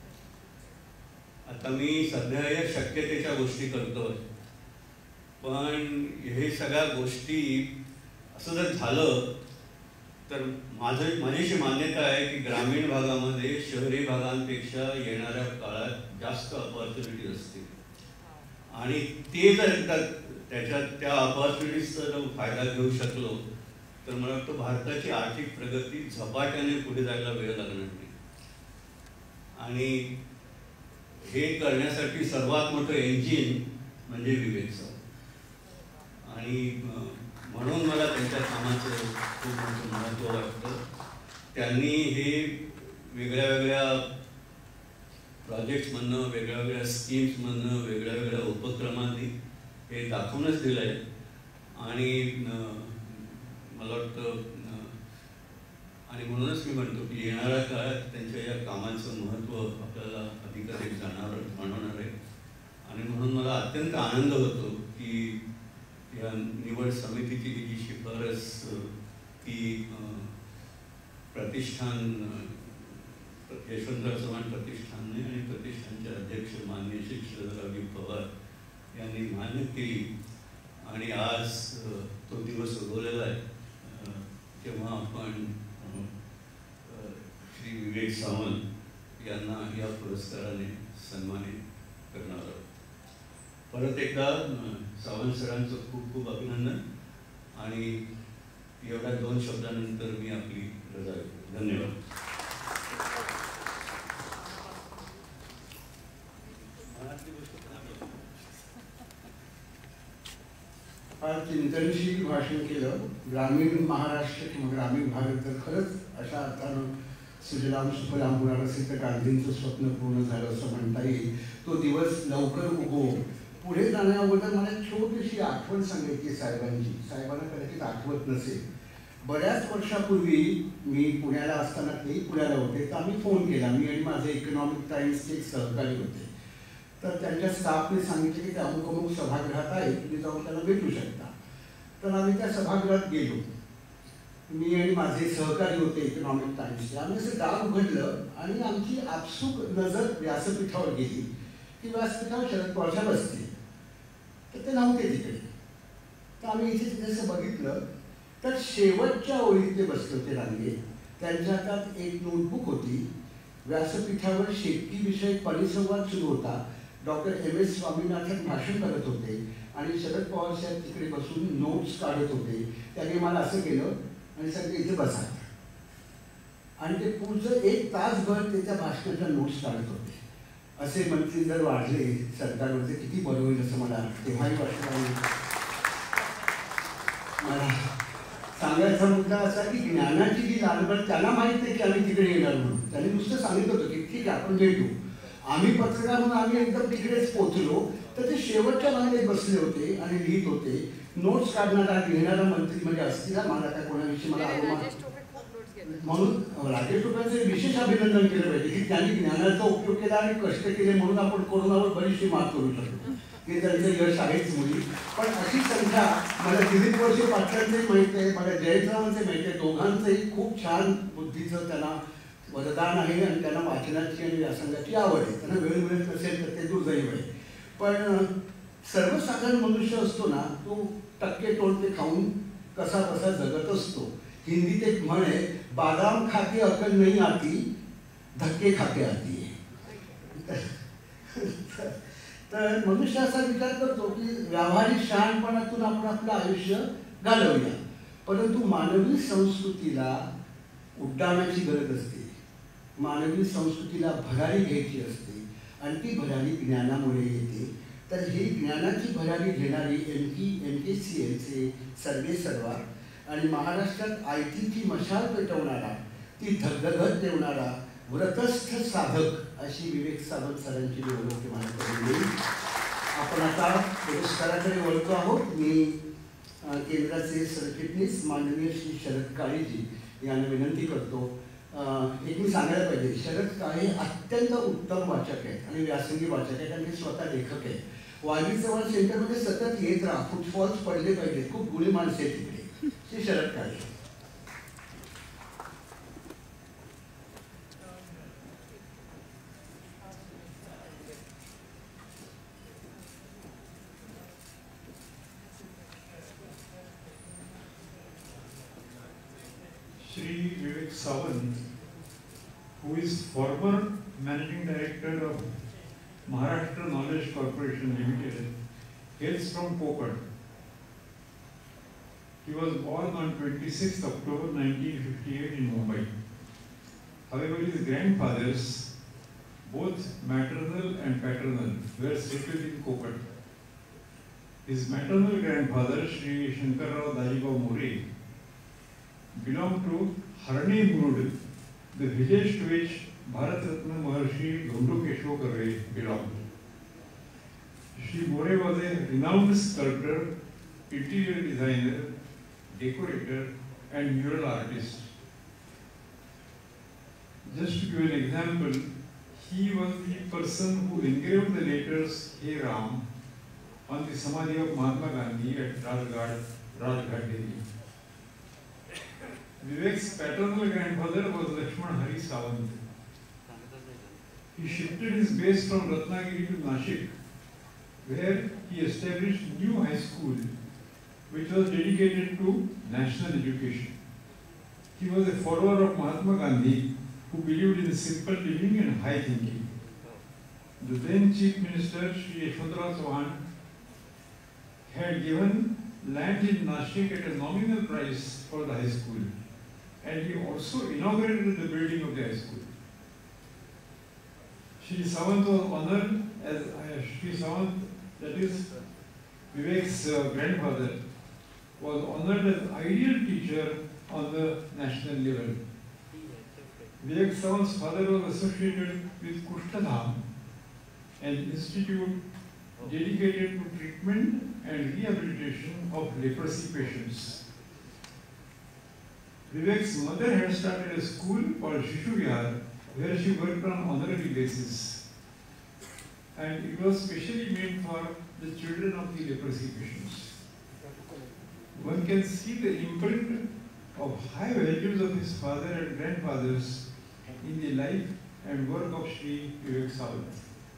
आता मी सध्या या शक्यतेच्या गोष्टी करतोय, पण हे सगळ्या गोष्टी असं जर झालं तर माझी अशी मान्यता आहे की ग्रामीण भागामध्ये शहरी भागांपेक्षा येणाऱ्या काळात जास्त ऑपॉर्च्युनिटी असतील. आणि ते जर त्या ऑपॉर्च्युनिटीजचा जर फायदा घेऊ शकलो तर मला वाटतं भारताची आर्थिक प्रगती झपाट्याने पुढे जायला वेळ लागणार नाही. आणि हे करण्यासाठी सर्वात मोठं इंजिन म्हणजे विवेक सावंत. आणि म्हणून मला त्यांच्या कामाचं खूप मोठं महत्त्व वाटतं. त्यांनी हे वेगळ्या वेगळ्या प्रोजेक्ट्समधनं, वेगळ्या वेगळ्या स्कीम्समधनं, वेगळ्या वेगळ्या उपक्रमांनी हे दाखवूनच दिलं आहे. आणि मला वाटतं आणि म्हणूनच मी म्हणतो की येणाऱ्या काळात त्यांच्या या कामाचं महत्त्व आपल्याला अधिकाधिक जाणवणार आहे. आणि म्हणून मला अत्यंत आनंद होतो की या निवड समितीची जी शिफारस ती प्रतिष्ठान यशवंतराव चव्हाण प्रतिष्ठानने आणि प्रतिष्ठानचे अध्यक्ष माननीय श्री शरदरावजी पवार यांनी मान्य केली आणि आज तो दिवस उगवलेला आहे तेव्हा आपण श्री विवेक सावंत यांना या पुरस्काराने सन्मानित करणार आहोत. परत एकदा सावंत सरांचं खूप खूप अभिनंदन आणि एवढ्या 2 शब्दानंतर मी आपली रजा घेतो. धन्यवाद. फार चिंतनशील भाषण केलं. ग्रामीण महाराष्ट्र किंवा ग्रामीण भारत तर खरंच अशा अर्थानं सुजलाम सुफलाम होणार असेल तर गांधींचं स्वप्न पूर्ण झालं असं म्हणता येईल. तो दिवस लवकर उगो. पुढे जाण्या अगोदर मला छोटीशी आठवण सांगायची साहेबांची. साहेबांना कदाचित आठवत नसेल. बऱ्याच वर्षापूर्वी मी पुण्याला असताना तेही पुण्याला होते तर आम्ही फोन केला. मी आणि माझे इकॉनॉमिक टाइम्सचे एक सहकारी होते. तर त्यांच्या स्टाफने सांगितले की ते अमुक अमुक सभागृहात आहे, तुम्ही जाऊन त्यांना भेटू शकता. तर आम्ही त्या सभागृहात गेलो. मी आणि माझे सहकारी होते इकॉनॉमिक टाइम्सचे. आम्ही असं दार उघडलं आणि आमची आपसूक नजर व्यासपीठावर गेली की व्यासपीठावर शरद पवार बसते. तर ते नव्हते तिकडे. तर आम्ही इथे तिथे बघितलं तर शेवटच्या ओळीत ते बसले होते रांगेत. त्यांच्या हातात एक नोटबुक होती. व्यासपीठावर शेतीविषयक परिसंवाद सुरू होता. डॉक्टर MS स्वामीनाथन भाषण करत होते आणि शरद पवार साहेब तिकडे बसून नोट्स काढत होते. त्याने मला असं केलं आणि सांगितलं इथे बसा. आणि ते पुढचं 1 तासभर त्याच्या भाषणाच्या नोट्स काढत होते. असे मंत्री जर वाढले सरकारमध्ये किती बरं होईल असं मला तेव्हाही वाटलं. मला सांगायचा मुद्दा असा की ज्ञानाची जी लालबड त्याला माहीत नाही की आम्ही तिकडे येणार म्हणून. त्यांनी नुसतं सांगितलं होतं की ठीक आहे आपण भेटू. आम्ही पत्रकार म्हणून आम्ही एकदम तिकडेच पोहोचलो तर ते शेवटच्या भागात बसले होते आणि लिहित होते. नोट्स काढणारा लिहिणारा मंत्री म्हणजे असतील मला त्या कोणाविषयी मला म्हणून राजेश टोपेंचं विशेष अभिनंदन केलं पाहिजे की त्यांनी ज्ञानाचा उपयोग केला आणि कष्ट केले म्हणून आपण कोरोनावर बरीचशी मात करू शकतो. हे त्यांचं यश आहेच मुली. पण अशी संख्या मला दिलीप वळसे पाटलांचंही माहीत आहे, मला जयंतरावांचे माहीत आहे. दोघांचंही खूप छान बुद्धीचं त्यांना वरदान आहे आणि त्यांना वाचनाची आणि व्यासंगाची आवड आहे. त्यांना वेळ मिळत नसेल तर ते दुर्दैव आहे. पण सर्वसाधारण मनुष्य असतो ना तो टक्के टोळके खाऊन कसा कसा जगत असतो. हिंदीत एक म्हण आहे, बादाम खाके अकल नाही आती, धक्के खाके आती आहे. तर मनुष्य असा विचार करतो की व्यावहारिक शहाणपणातून आपण आपलं आयुष्य घालवूया. परंतु मानवी संस्कृतीला उड्डाणाची गरज असते. मानवी संस्कृतीला भरारी घ्यायची असते आणि ती भरारी ज्ञानामुळे येते. तर ही ज्ञानाची भरारी घेणारी MKCLचे सर्वे सर्वा आणि महाराष्ट्रात ITची मशाल पेटवणारा, ती धगधगत ठेवणारा व्रतस्थ साधक अशी विवेक सावंत सरांची निवडणूक तुम्हाला करून देईल. आपण आता पुरस्काराकडे वळतो आहोत. मी केंद्राचे सरचिटणीस माननीय श्री शरद काळेजी यांना विनंती करतो. एक मी सांगायला पाहिजे, शरद काळे अत्यंत उत्तम वाचक आहेत आणि व्यासंगी वाचक आहेत आणि ते स्वतः लेखक आहेत. वाली चव्हाण सेंटरमध्ये सतत येत राहा, फुटफॉल्स पडले पाहिजेत. खूप गुणी माणसे आहेत तिकडे. श्री शरद काळे. Shri Vivek Sawant, who is former Managing Director of Maharashtra Knowledge Corporation Limited, hails from Kokad. He was born on 26th October 1958 in Mumbai. However, his grandfathers, both maternal and paternal, were settled in Kokad. His maternal grandfather, Shri Shankarrao Dajibao More, belonged to Harni Murud, the village to which Bharat Ratna Maharshi Dhundukeshwar Karve belonged. Shri More was a renowned sculptor, interior designer, decorator, and mural artist. Just to give an example, he was the person who engraved the letters Hey Ram on the Samadhi of Mahatma Gandhi at Rajghat, Delhi. Vivek's paternal grandfather was Lakshman Hari Sawant. He shifted his base from Ratnagiri to Nashik, where he established new high school, which was dedicated to national education. He was a follower of Mahatma Gandhi, who believed in simple living and high thinking. The then Chief Minister, Shri Yashwantrao Chauhan, had given land in Nashik at a nominal price for the high school, and he also inaugurated the building of the high school. Shri Sawant was honored as Shri Sawant, that is Vivek's grandfather, was honored as ideal teacher on the national level. Vivek Sawant's father was associated with Kushtadham, an institute dedicated to treatment and rehabilitation of leprosy patients. Vivek's mother had started a school called Shishu Vihar, where she worked on honorary basis, and it was specially made for the children of the leprosy patients. One can see the imprint of high values of his father and grandfathers in the life and work of Shri Vivek Sawant.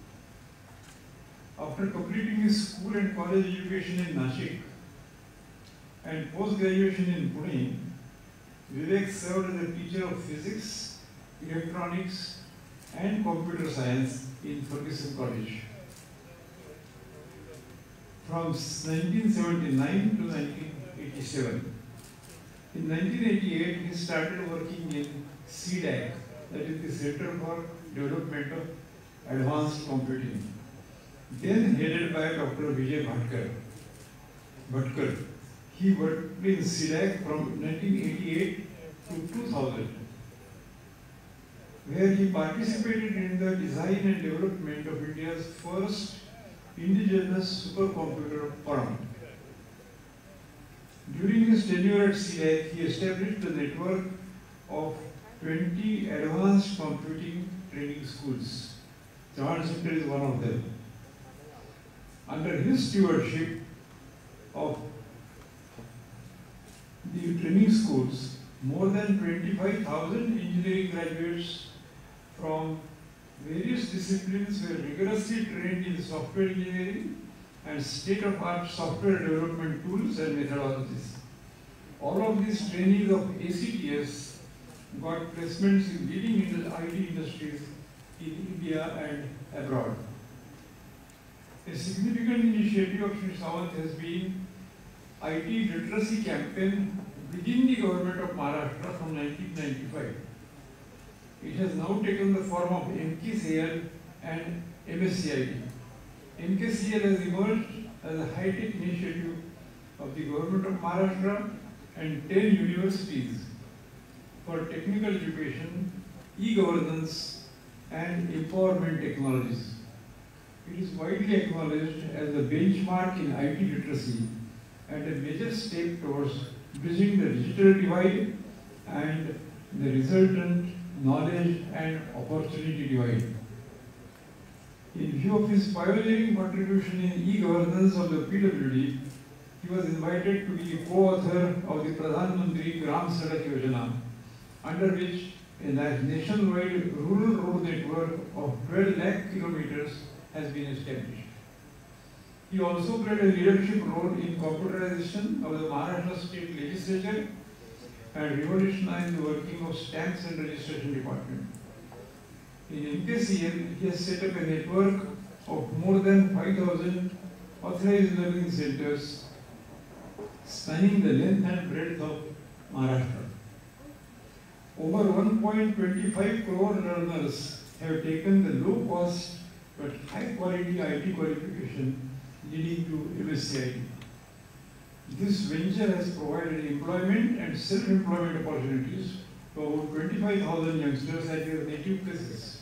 After completing his school and college education in Nashik and post-graduation in Pune, Vivek served as a teacher of physics, electronics, and computer science in Ferguson College. From 1979 to 1987. In 1988, he started working in CDAC, that is the Center for Development of Advanced Computing, then headed by Dr. Vijay Bhatkar. He worked in CDAC from 1988 to 2000, where he participated in the design and development of India's first indigenous supercomputer, Param. During his tenure at CDAC, he established a network of 20 advanced computing training schools. Chauhan Center is one of them. Under his stewardship of the training schools, more than 25,000 engineering graduates from various disciplines were rigorously trained in software engineering and state-of-art software development tools and methodologies. All of these trainees of ACTS got placements in leading IT industries in India and abroad. A significant initiative of Shri Sawant has been IT literacy campaign within the government of Maharashtra from 1995. It has now taken the form of MKCL and MSCIT. MKCL has emerged as a high-tech initiative of the government of Maharashtra and 10 universities for technical education, e-governance, and empowerment technologies. It is widely acknowledged as a benchmark in IT literacy and a major step towards bridging the digital divide and the resultant knowledge and opportunity divide. In view of his pioneering contribution in e-governance of the PWD, he was invited to be the co-author of the Pradhan Mantri Gram Sadak Yojana, under which a nationwide rural road network of 12 lakh kilometers has been established. He also played a leadership role in computerization of the Maharashtra State Legislature and revolutionized the working of Stamps and Registration Department. In MKCL, he has set up a network of more than 5,000 authorized learning centers spanning the length and breadth of Maharashtra. Over 1.25 crore learners have taken the low-cost but high-quality IT qualification leading to MSCIT. This venture has provided employment and self-employment opportunities to about 25,000 youngsters at their native places.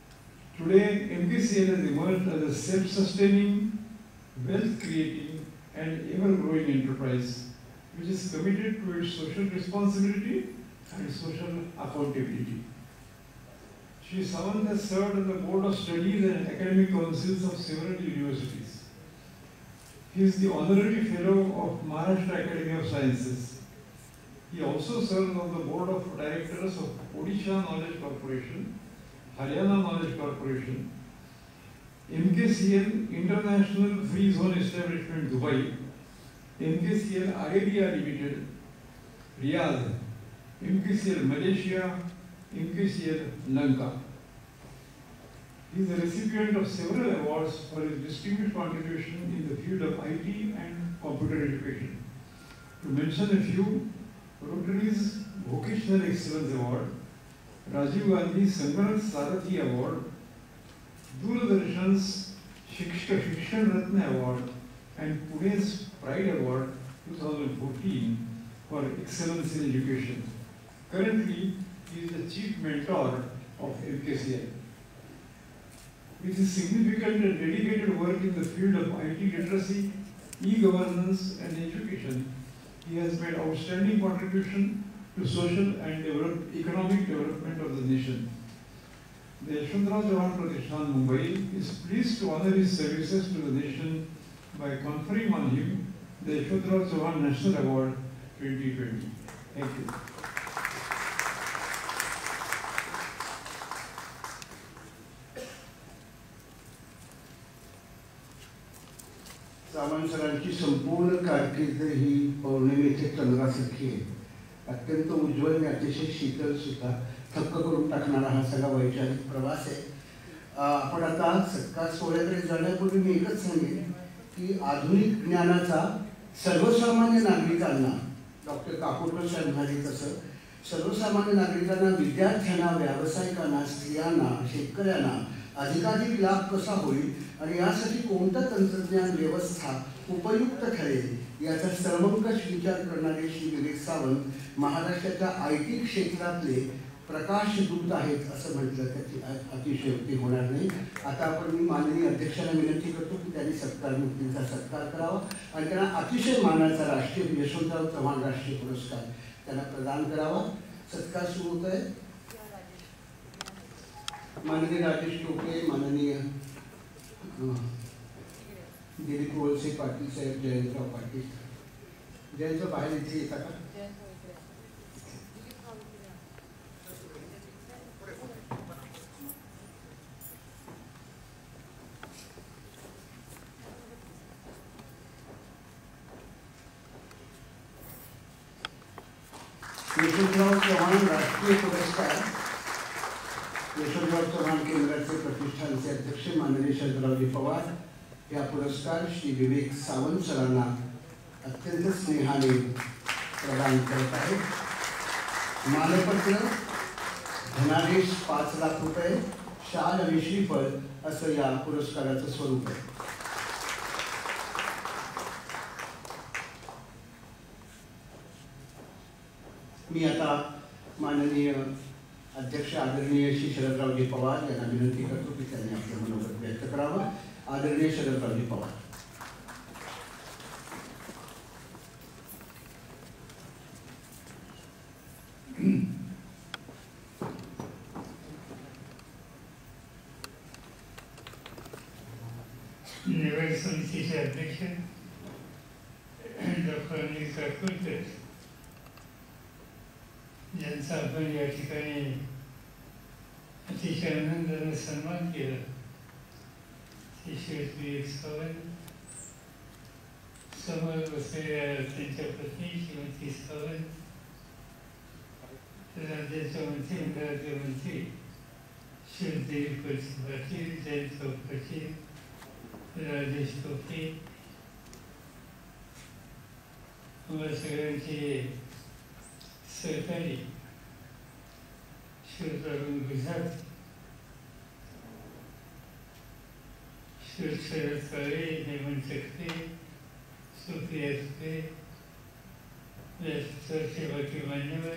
Today, MKCL has emerged as a self-sustaining, wealth-creating and ever-growing enterprise which is committed to its social responsibility and social accountability. Shri Sawant has served on the Board of Studies and Academic Councils of several universities. He is the Honorary Fellow of Maharashtra Academy of Sciences. He also serves on the Board of Directors of Odisha Knowledge Corporation, Haryana Knowledge Corporation, MKCL International Free Zone Establishment Dubai, MKCL Arabia Limited, Riyadh, MKCL Malaysia, MKCL Lanka. He is the recipient of several awards for his distinguished contribution in the field of IT and computer education. To mention a few, Rotary's Vocational Excellence Award, Rajiv Gandhi Sanganak Sarathi Award, Doordarshan's Shikshan Ratna Award, and Pune's Pride Award 2014 for excellence in education. Currently, he is the chief mentor of MKCL. With his significant and dedicated work in the field of IT literacy, e-governance and education, he has made outstanding contribution to social and economic development of the nation. The Yashwantrao Chavan Pratishthan Mumbai is pleased to honor his services to the nation by conferring on him the Yashwantrao Chavan National Award 2020. Thank you. Sawant सरांची संपूर्ण कारकीर्द ही पौर्णिमेच्या चंद्रासारखी आहे. अत्यंत उज्ज्वल आणि अतिशय शीतल सुद्धा थक्क करून टाकणारा हा सगळा वैचारिक प्रवास आहे. आपण आता सत्कार सोहळ्याकडे जाण्यापूर्वी मी एकच सांगेन की आधुनिक ज्ञानाचा सर्वसामान्य नागरिकांना, डॉक्टर काकोडकर साहेब म्हणाले तसं, सर्वसामान्य नागरिकांना, विद्यार्थ्यांना, व्यावसायिकांना, स्त्रियांना, शेतकऱ्यांना अधिकाधिक लाभ कसा होईल आणि यासाठी कोणतं तंत्रज्ञान व्यवस्था उपयुक्त ठरेल याचा सर्वंकष विचार करणारे श्री विवेक सावंत महाराष्ट्राच्या IT क्षेत्रातले प्रकाशदूत आहेत असं म्हटलं त्याची अतिशयोक्ती होणार नाही. आता आपण मी माननीय अध्यक्षांना विनंती करतो की त्यांनी सत्कारमूर्तींचा सत्कार करावा आणि त्यांना अतिशय मानाचा राष्ट्रीय यशवंतराव चव्हाण राष्ट्रीय पुरस्कार त्यांना प्रदान करावा. सत्कार सुरू होत आहे. माननीय राजेश टोपे, माननीय दिलीप वळसे पाटील साहेब, जयंतराव पाटील, जयंतराव बाहेर इथे येता का? यशवंतराव चव्हाण राष्ट्रीय पुरस्कार यशवंतराव चव्हाण केंद्राचे प्रतिष्ठानचे अध्यक्ष माननीय शरदरावजी पवार या पुरस्कार श्री विवेक सावंत सरांना अत्यंत स्नेहाने प्रदान करत आहेत. मानपत्र, धनादेश 5 लाख रुपये, शाल आणि श्रीफळ असं या पुरस्काराचं स्वरूप आहे. मी आता माननीय अध्यक्ष आदरणीय श्री शरदरावजी पवार यांना विनंती करतो की त्यांनी आपलं मनोगत व्यक्त करावं. आदरणीय शरदरावजी पवार. निवड समितीचे अध्यक्ष डॉक्टर अनिल काकोडकर यांचा आपण या ठिकाणी अतिशय आनंदाने सन्मान केला. श्री विवेक सावंत, समोर बसलेल्या त्यांच्या पत्नी श्रीमती सावंत, राज्याच्या मंत्रिमंडळाचे मंत्री श्री दिलीप वळसे पाटील, जयंतराव पाटील, राजेश टोपे, आम्हाला सगळ्यांचे सहकारी शिवराम गुजरात, शरद काळे, हेमंत चकते, सुप्रिया सुपे, व्यासपीठावरचे बाकी मान्यवर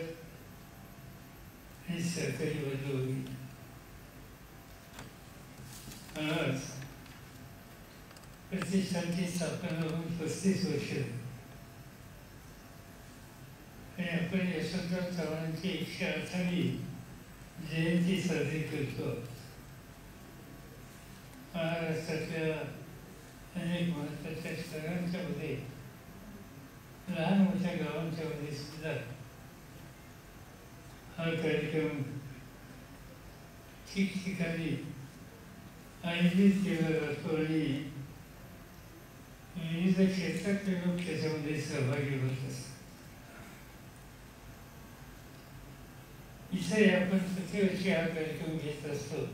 आणि सरकारी बंधू, आज प्रतिष्ठानची स्थापना होऊन 35 वर्ष झाली. आणि आपण यशवंतराव चव्हाणांची 108वी जयंती साजरी करतो. महाराष्ट्रातल्या अनेक महत्त्वाच्या शहरांच्या मध्ये, लहान मोठ्या गावांच्या मध्ये सुद्धा हा कार्यक्रम ठिकठिकाणी आयोजित केला जातो आणि विविध क्षेत्रातले लोक त्याच्यामध्ये सहभागी होत असतात. इथे आपण प्रतिवर्षी हा कार्यक्रम घेत असतो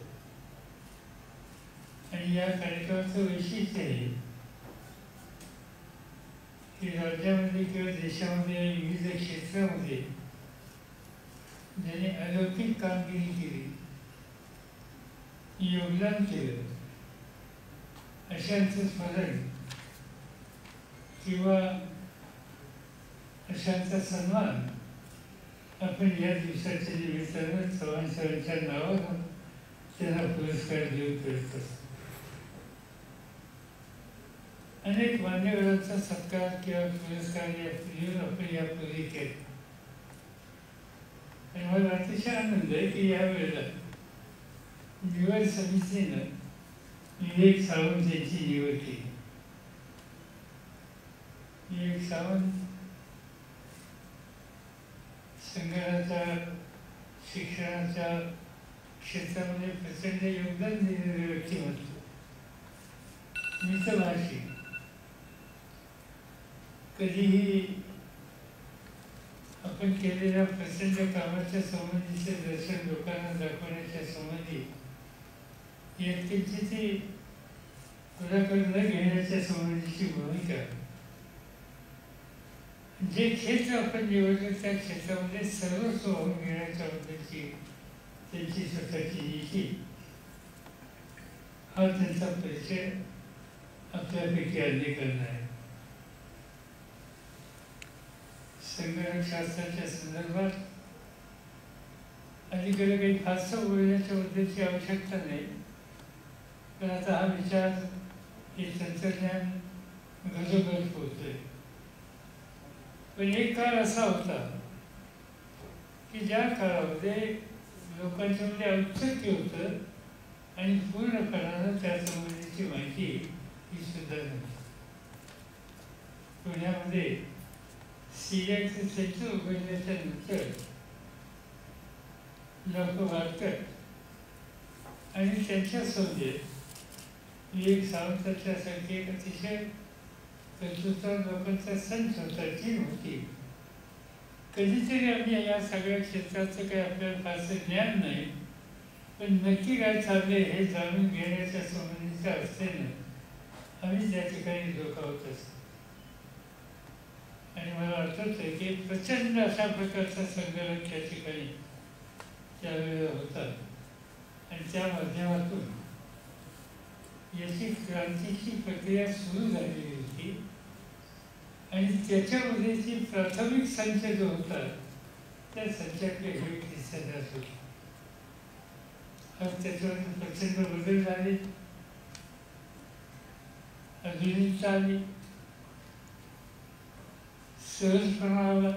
आणि या कार्यक्रमाचं वैशिष्ट्य आहे की राज्यामध्ये किंवा देशामध्ये विविध क्षेत्रामध्ये ज्याने अलौकिक कामगिरी केली, योगदान केलं, अशांचं स्मरण किंवा अशांचा सन्मान आपण या दिवसाच्या निमित्तानं चव्हाण सरांच्या नावानं त्यांना पुरस्कार देऊन करत असतो. अनेक मान्यवरांचा सत्कार किंवा पुरस्कार आपण यापूर्वी केला आणि मला अतिशय आनंद आहे की यावेळेला निवड समितीनं विवेक सावंत यांची निवड केली. विवेक सावंत संगणकाच्या शिक्षणाच्या क्षेत्रामध्ये प्रचंड योगदान दिलेले व्यक्तिमत्व, मितभाषी, कधीही आपण केलेल्या प्रचंड कामाच्या संबंधीचे दर्शन लोकांना दाखवण्याच्या संबंधी व्यक्तीची ती पुढाकार न घेण्याच्या संबंधीची भूमिका, जे क्षेत्र आपण निवडलं त्या क्षेत्रामध्ये सर्वस्व वाहून घेण्याच्याबद्दलची त्यांची स्वतःची नीती, हा त्यांचा परिचय आपल्यापैकी अनेकांना आहे. संगणकशास्त्राच्या संदर्भात अलीकडे काही फारसं बोलण्याच्या बद्दलची आवश्यकता नाही, पण आता हा विचार, हे तंत्रज्ञान घरोघर पोहोचतोय. पण एक काळ असा होता की ज्या काळामध्ये लोकांच्यामध्ये औत्सुक्य होतं आणि पूर्णपणानं त्या संबंधीची माहिती ही सुद्धा नव्हती. पुण्यामध्ये सीआयचं सेंटर उघडल्याच्या नंतर लोक वाटतात आणि त्यांच्यासोबत विवेक सावंतांच्यासारखी एक अतिशय कर्तृत्व लोकांचा संच होता, टीम होती. कधीतरी आम्ही या सगळ्या क्षेत्राचं काही आपल्याला फारसं ज्ञान नाही, पण नक्की काय चाललंय हे जाणून घेण्याच्या संबंधीचं असल्यानं आम्ही त्या ठिकाणी डोकावत असतो. आणि मला आठवतंय की प्रचंड अशा प्रकारचा संगणक त्या ठिकाणी त्यावेळेला होता आणि त्या माध्यमातून याची क्रांतीची प्रक्रिया सुरू झालेली होती आणि त्याच्यामध्ये जी प्राथमिक संच जो होता त्या संचातले हे दिसत होते. आज त्याच्यामध्ये प्रचंड बदल झाले, आधुनिकता आली, सहजपणा आला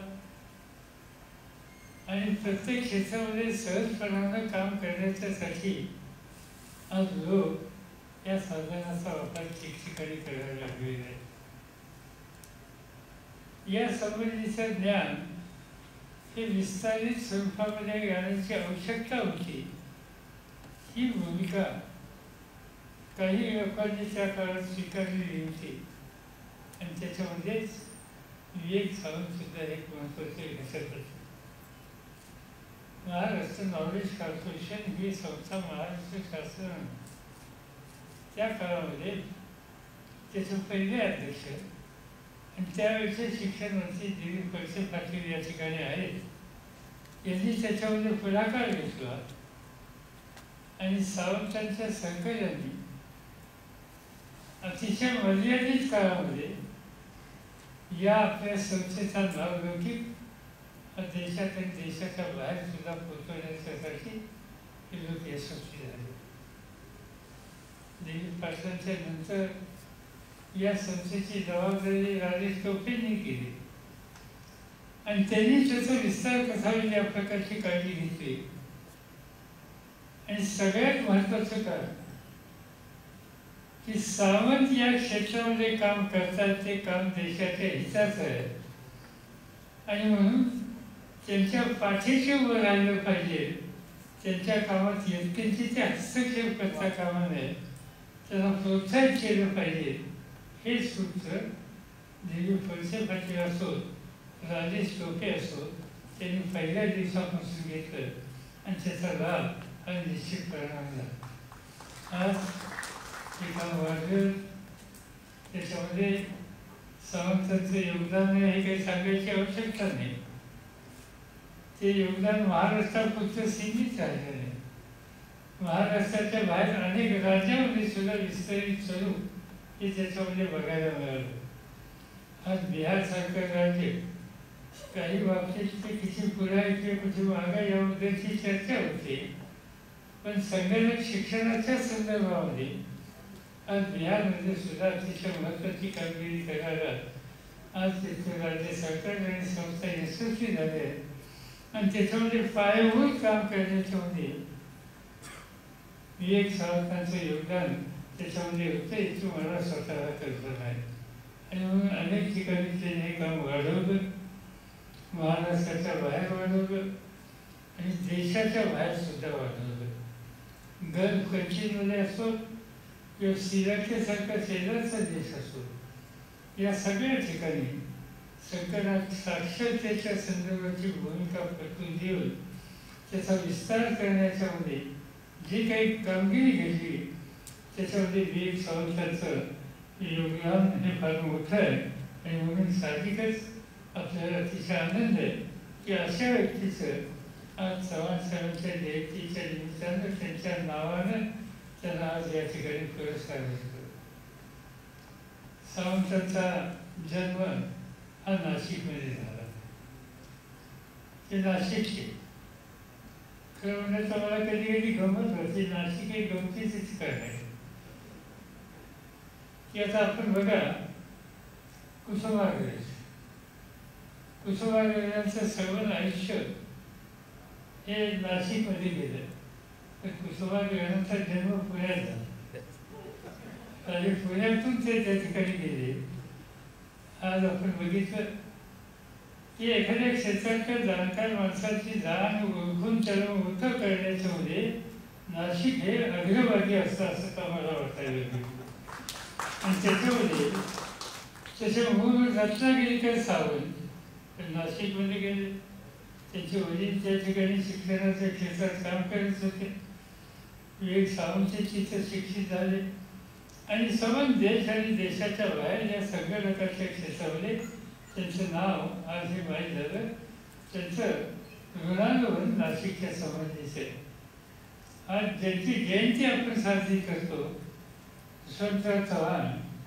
आणि प्रत्येक क्षेत्रामध्ये सहजपणानं काम करण्याच्यासाठी आज लोक या साधनाचा वापर ठिकठिकाणी करायला लागलेला आहे. या संबंधीचं ज्ञान हे विस्तारित स्वरूपामध्ये घेण्याची आवश्यकता होती, ही भूमिका काही लोकांनी त्या काळात स्वीकारलेली होती आणि त्याच्यामध्येच विवेक सावंत सुद्धा एक महत्त्वाचे घटक होते. महाराष्ट्र नॉलेज कॉर्पोरेशन ही संस्था महाराष्ट्र शासन त्या काळामध्ये त्याचे पहिले अध्यक्ष आणि त्यावेळेचे शिक्षण मंत्री दिलीप वळसे पाटील या ठिकाणी आहेत, यांनी त्याच्यामध्ये पुढाकार घेतला आणि सावंतांच्या सहकार्याने अतिशय मर्यादित काळामध्ये या आपल्या संस्थेचा नावलौकिक देशात आणि देशाच्या बाहेर सुद्धा पोहोचवण्यासाठी हे लोक यशस्वी झाले. दिलीप पाटलांच्या नंतर या संस्थेची जबाबदारी राजेश टोपेंनी केली आणि त्यांनी त्याचा विस्तार कसा होईल या प्रकारची काळजी घेतली. आणि सगळ्यात महत्त्वाचं काय की सावंत या क्षेत्रामध्ये काम करतात ते काम देशाच्या हिताचं आहे आणि म्हणून त्यांच्या पाठीशी उभं राहिलं पाहिजे. त्यांच्या कामात व्यक्तींची ते हस्तक्षेप करता कामा नये, त्यांना प्रोत्साहित केलं पाहिजे. हे सूत्र देवी फडसे पाटील असो, राजेश टोपे असो, त्यांनी पहिल्या दिवसापासून घेतलं आणि त्याचा लाभ हा निश्चित परिणाम झाला. आज ते काम वाढलं, त्याच्यामध्ये सावंतांचं योगदान हे काही सांगायची आवश्यकता नाही. ते योगदान महाराष्ट्रापुरतं सीमित राहिलं नाही. महाराष्ट्राच्या बाहेर अनेक राज्यामध्ये सुद्धा विस्तारित स्वरूप हे त्याच्यामध्ये बघायला मिळालं. आज बिहारसारखं राज्य काही बाबतीत ते किती पुढे आहे किंवा कुठे मागा याबद्दलची चर्चा होते, पण संगणक शिक्षणाच्या संदर्भामध्ये आज बिहारमध्ये सुद्धा अतिशय महत्त्वाची कामगिरी करायला आज तिथे राज्य सरकार आणि संस्था यशस्वी झाले आहेत आणि त्याच्यामध्ये पायाभूत काम करण्याच्यामध्ये विवेक सावरकरांचं योगदान त्याच्यामध्ये होतं याची मला स्वतःला कल्पना आहे. आणि म्हणून अनेक ठिकाणी त्यांनी हे काम वाढवलं, महाराष्ट्राच्या बाहेर वाढवलं आणि देशाच्या बाहेर सुद्धा वाढवलं. गल्फ कंट्रीमध्ये असो किंवा श्रीलंकेसारखा शेजारचा देश असो, या सगळ्या ठिकाणी संकटात साक्षरतेच्या संदर्भाची भूमिका पटवून देऊन त्याचा विस्तार करण्याच्यामध्ये जी काही कामगिरी घडली त्याच्यामध्ये विवेक सावरकरांचं योगदान हे फार मोठं आहे. आणि म्हणून साहजिकच आपल्याला अतिशय आनंद आहे की अशा व्यक्तीचं आज चव्हाण साहेबांच्या जयंतीच्या निमित्तानं त्यांच्या नावानं त्यांना आज या ठिकाणी पुरस्कार मिळतो. सावंतांचा जन्म हा नाशिकमध्ये झाला. ते नाशिकचे खरं म्हणण्याचं मला कधी कधी गमत होती. नाशिक हे गमतीचे ठिकाण आहे की आता आपण बघा कुसुमाग्रज, कुसुमाग्रजांचं सर्व आयुष्य हे नाशिकमध्ये गेलं. पण कुसुमाग्रजांचा जन्म पुण्यात झाला आणि पुण्यातून ते त्या ठिकाणी गेले. आज आपण बघितलं की एखाद्या क्षेत्राच्या जाणकार माणसाची जाण ओळखून त्याला मोठं करण्याच्यामध्ये नाशिक हे अग्रभागी असतं असं का मला वाटायला. आणि त्याच्यामध्ये तसे मूळ रत्नागिरीकर सावंत नाशिकमध्ये गेले. त्याचे वडील त्या ठिकाणी शिक्षणाच्या क्षेत्रात काम करत होते. विवेक सावंत तिथं शिक्षित झाले आणि संबंध देश आणि देशाच्या बाहेर या संगणकाच्या क्षेत्रामध्ये त्यांचं नाव आज हे माहीत झालं. त्यांचं ऋणानुबंध नाशिकच्या संबंधीचं आहे. आज ज्यांची जयंती आपण साजरी करतो, यशवंतराव चव्हाण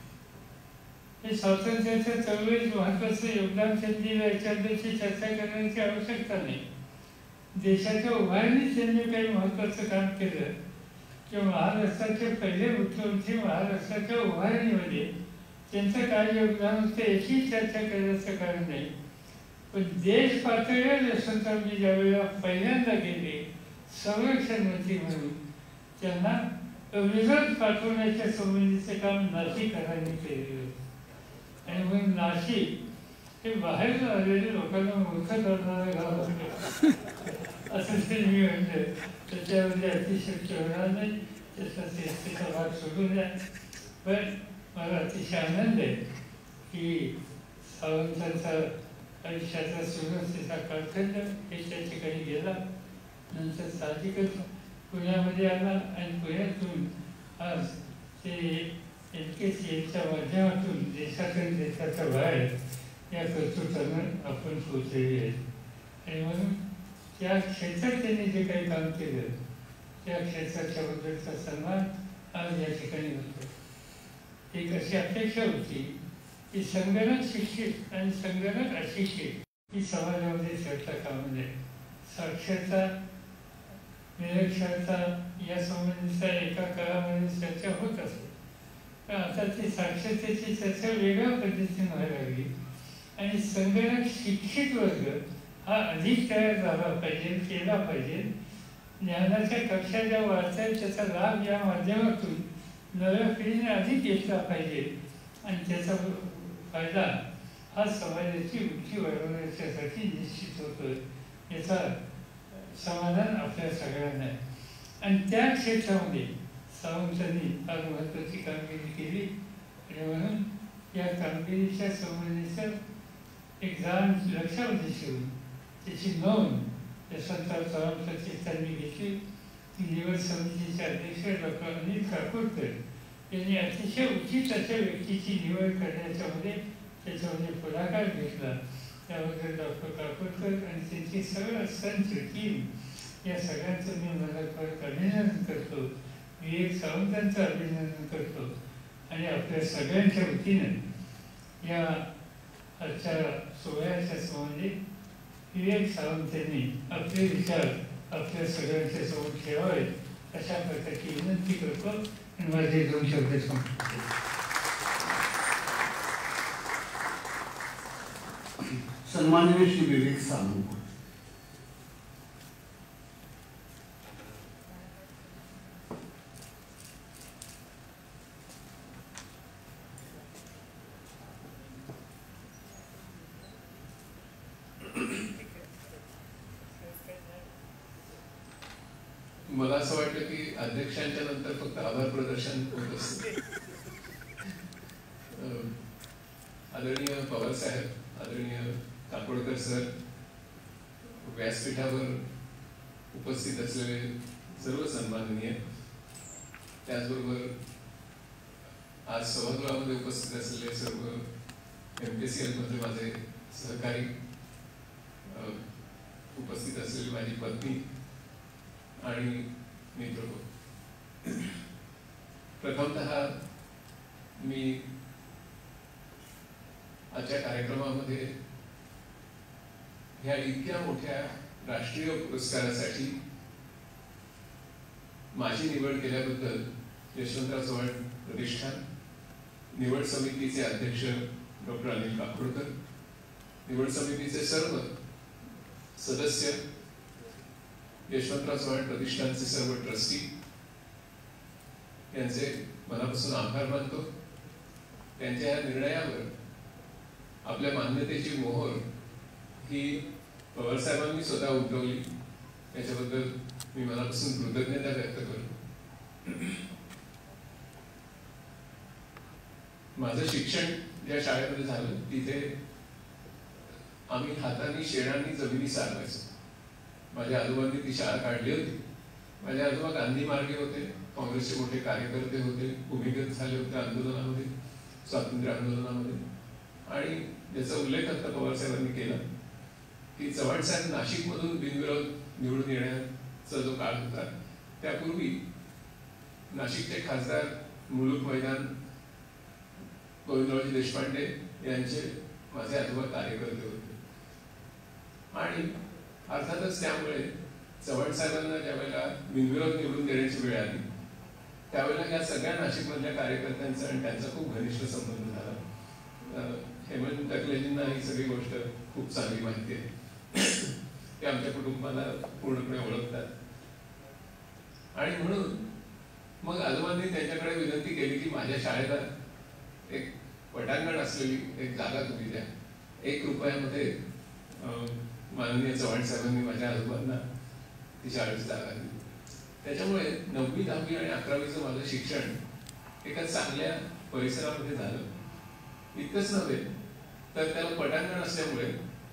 हे स्वातंत्र्याच्या चळवळीत महत्त्वाचं योगदान त्यांनी दिलं याच्याबद्दलची चर्चा करण्याची आवश्यकता नाही. देशाच्या उभारणीत त्यांनी काही महत्त्वाचं काम केलं किंवा महाराष्ट्राचे पहिले मुख्यमंत्री महाराष्ट्राच्या उभारणीमध्ये त्यांचं काय योगदान होतं याची चर्चा करण्याचं कारण नाही. पण देश पातळीवर यशवंतरावजी ज्यावेळेला पहिल्यांदा गेले संरक्षण मंत्री म्हणून, त्यांना विरोध पाठवण्याच्या संबंधीचं काम नाशिककरांनी केलेलं होतं. आणि म्हणून नाशिक हे बाहेर आलेल्या लोकांना मूर्ख करणारं गाव होतं असं ते मी म्हणलं. त्याच्यामध्ये अतिशय होणार नाही, त्याचा भाग सोडून द्या. पण मला अतिशय आनंद आहे की सावंतांचा आयुष्याचा सुरक्षेचा कालखंड हे त्या ठिकाणी गेला. नंतर साहजिकच पुण्यामध्ये आला आणि पुण्यातून आज ते LKCLच्या माध्यमातून देशातून देशाच्या बाहेर या कर्तृत्वानं आपण पोचलेली आहेत. आणि म्हणून त्या क्षेत्रात त्यांनी जे काही काम केलं त्या क्षेत्राच्याबद्दलचा सन्मान आज या ठिकाणी होतो. एक अशी अपेक्षा होती की संगणक शिक्षित आणि संगणक अशिक्षित ही समाजामध्ये चर्चा कामा नये. साक्षरता निरक्षरता या संबंधीचा एका काळामध्ये चर्चा होत असते, पण आता ती साक्षरतेची चर्चा वेगळ्या पद्धतीने व्हायला लागली आणि संगणक शिक्षित वर्ग हा अधिक तयार झाला पाहिजे, केला पाहिजे. ज्ञानाच्या कक्षा ज्या वाढत आहेत त्याचा लाभ या माध्यमातून नव्या पिढीने अधिक घेतला पाहिजे आणि त्याचा फायदा हा समाजाची उंची वाढवण्याच्यासाठी निश्चित होतो. याचा समाधान आपल्या सगळ्यांना आहे. आणि त्या क्षेत्रामध्ये सावंतांनी फार महत्त्वाची कामगिरी केली आणि म्हणून या कामगिरीच्या संबंधीचं एक जाण लक्षामध्ये ठेवून त्याची नोंद यशवंतराव चव्हाण प्रतिष्ठानने घेतली. ती निवड समितीचे अध्यक्ष डॉक्टर अनिल काकोडकर यांनी अतिशय उचित अशा व्यक्तीची निवड करण्याच्यामध्ये त्याच्यामध्ये पुढाकार घेतला. त्याबद्दल डॉक्टर काकोडकर आणि त्यांची सगळं संच टीम या सगळ्यांचं मी मनपूर्वक अभिनंदन करतो. विवेक सावंतांचं अभिनंदन करतो आणि आपल्या सगळ्यांच्या वतीनं या आजच्या सोहळ्याच्या संबंधित विवेक सावंत यांनी आपले विचार आपल्या सगळ्यांच्या समोर ठेवावेत अशा प्रकारची विनंती करतो आणि माझे 2 शब्द सांगतो. सन्माननीय श्री विवेक सावंत. मला असं वाटतं की अध्यक्षांच्या नंतर फक्त आभार प्रदर्शन होत असतं. आदरणीय पवार साहेब, आदरणीय काकोडकर सर, व्यासपीठावर उपस्थित असलेले सर्व सन्माननीय, त्याचबरोबर आज सभागृहामध्ये उपस्थित असलेले सर्व MPCL मध्ये माझे सहकारी, उपस्थित असलेली माझी पत्नी आणि मित्र. प्रथमतः मी आजच्या कार्यक्रमामध्ये ह्या इतक्या मोठ्या राष्ट्रीय पुरस्कारासाठी माझी निवड केल्याबद्दल यशवंतराव चव्हाण प्रतिष्ठान, निवड समितीचे अध्यक्ष डॉक्टर अनिल काकोडकर, निवड समितीचे सर्व सदस्य, यशवंतराव चव्हाण प्रतिष्ठानचे सर्व ट्रस्टी यांचे मनापासून आभार मानतो. त्यांच्या या निर्णयावर आपल्या मान्यतेची मोहर ही पवार साहेबांनी स्वतः उठवली, त्याच्याबद्दल मी मनापासून कृतज्ञता व्यक्त करतो. माझं शिक्षण ज्या शाळेमध्ये झालं तिथे आम्ही हाताने शेणाने जमिनी सारवायचो. माझ्या आजोबांनी ती शाळा काढली होती. माझे आजोबा गांधी मार्गे होते, काँग्रेसचे मोठे कार्यकर्ते होते, भूमिगत झाले होते आंदोलनामध्ये, स्वातंत्र्य आंदोलनामध्ये. आणि ज्याचा उल्लेख आता पवार साहेबांनी केला की चव्हाण साहेब नाशिकमधून बिनविरोध निवडून येण्याचा जो काळ होता, त्यापूर्वी नाशिकचे खासदार मुलुक मैदान गोविंदरावजी देशपांडे यांचे माझे आजोबा कार्यकर्ते होते. आणि अर्थातच त्यामुळे चव्हाण साहेबांना ज्या वेळेला बिनविरोध निवडून देण्याची वेळ आली त्यावेळेला या सगळ्या नाशिकमधल्या कार्यकर्त्यांचा आणि त्यांचा खूप घनिष्ठ संबंध झाला. हेमंत टकलेजींना ही सगळी गोष्ट खूप चांगली माहिती आहे. ते आमच्या कुटुंबाला पूर्णपणे ओळखतात. आणि म्हणून मग आजोबांनी त्यांच्याकडे विनंती केली की माझ्या शाळेला एक पटांगण असलेली एक जागा तुम्ही द्या. 1 रुपयामध्ये माननीय चव्हाण साहेबांनी माझ्या आजोबांना ती शाळेची जागा दिली. त्याच्यामुळे 9वी, 10वी आणि 11वीचं माझं शिक्षण एका चांगल्या परिसरामध्ये झालं. इतकंच नव्हे तर त्याला पटांगण असल्यामुळे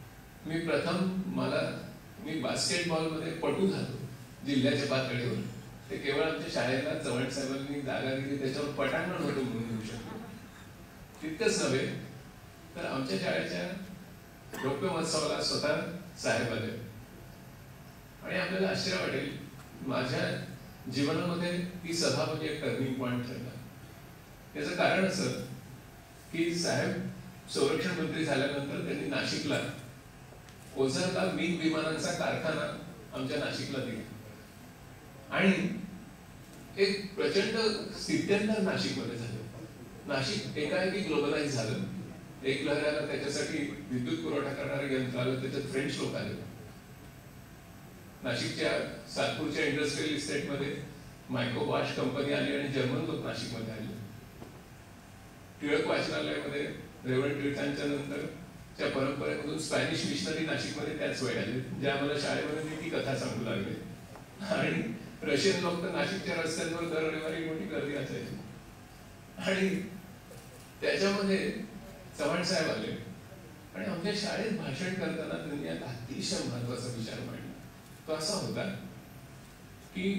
मी बास्केटबॉलमध्ये पटू झालो जिल्ह्याच्या पातळीवर. ते केवळ आमच्या शाळेला चव्हाण साहेबांनी जागा दिली त्याच्यावर पटांगण होतं म्हणून येऊ शकतो. तितकंच नव्हे तर आमच्या शाळेच्या रौप्य महोत्सवाला स्वतः साहेब आले. आणि आपल्याला आश्चर्य वाटेल, माझ्या जीवनामध्ये ती सभा म्हणजे एक टर्निंग पॉइंट ठरला. याचं कारण असं की साहेब संरक्षण मंत्री झाल्यानंतर त्यांनी नाशिकला ओझरला मिग विमानांचा कारखाना आमच्या नाशिकला दिला. आणि एक प्रचंड स्थित्यंतर नाशिकमध्ये झालं. नाशिक एकाएकी ग्लोबलाइज झालं. एक लहराला त्याच्यासाठी विद्युत पुरवठा करणारे यंत्र आलं, त्याच्यात फ्रेंच लोक आले. नाशिकच्या सातपूरच्या इंडस्ट्रियल इस्टेटमध्ये मायक्रो वॉश कंपनी आली आणि जर्मन लोक नाशिकमध्ये आले. टिळक वाचनालयामध्ये रेव्हरंड टिळकांच्या नंतरच्या परंपरेमधून स्पॅनिश मिशनरी नाशिकमध्ये त्याच वेळ आले, जे आम्हाला शाळेमध्ये मी ती कथा सांगू लागले. आणि रशियन लोक तर नाशिकच्या रस्त्यांवर दर रविवारी मोठी गर्दी असायची. आणि त्याच्यामध्ये चव्हाण साहेब आले आणि आमच्या शाळेत भाषण करताना त्यांनी एक अतिशय महत्वाचा विचार मांडला. तो असा होता की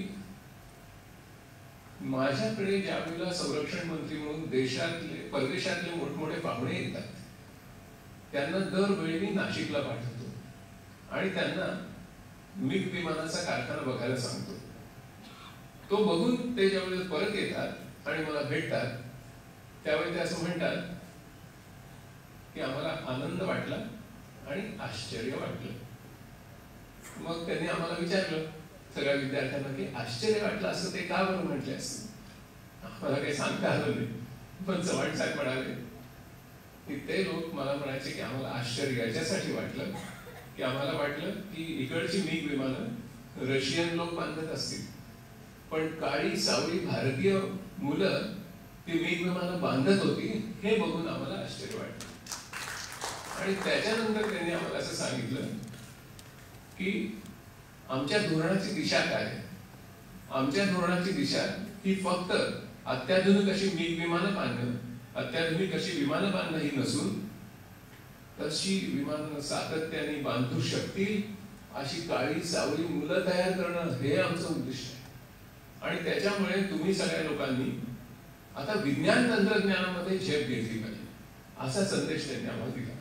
माझ्याकडे ज्यावेळेला संरक्षण मंत्री म्हणून देशातले परदेशातले मोठमोठे पाहुणे येतात, त्यांना दरवेळी मी नाशिकला पाठवतो आणि त्यांना मिग विमानाचा कारखाना बघायला सांगतो. तो बघून ते ज्यावेळेला परत येतात आणि मला भेटतात, त्यावेळी ते असं म्हणतात की आम्हाला आनंद वाटला आणि आश्चर्य वाटलं. मग त्यांनी आम्हाला विचारलं सगळ्या विद्यार्थ्यांना की आश्चर्य वाटलं असं ते का बरं म्हटले असते. आम्हाला काही सांगता आलं नाही, पण चव्हाण साहेब म्हणाले की ते लोक मला म्हणायचे की आम्हाला आश्चर्य याच्यासाठी वाटलं की आम्हाला वाटलं की इकडची मिग विमानं रशियन लोक बांधत असतील, पण काळी सावळी भारतीय मुलं ती मिग विमानं बांधत होती हे बघून आम्हाला आश्चर्य वाटलं. आणि त्याच्यानंतर त्यांनी आम्हाला असं सांगितलं की आमच्या धोरणाची दिशा काय आहे. आमच्या धोरणाची दिशा ही फक्त अत्याधुनिक अशी मिग विमानं बांधणं, अत्याधुनिक अशी विमानं बांधणं ही नसून तशी विमानं सातत्याने बांधू शकतील अशी काळी सावळी मुलं तयार करणं हे आमचं उद्दिष्ट आहे. आणि त्याच्यामुळे तुम्ही सगळ्या लोकांनी आता विज्ञान तंत्रज्ञानामध्ये झेप घेतली पाहिजे असा संदेश त्यांनी आम्हाला दिला.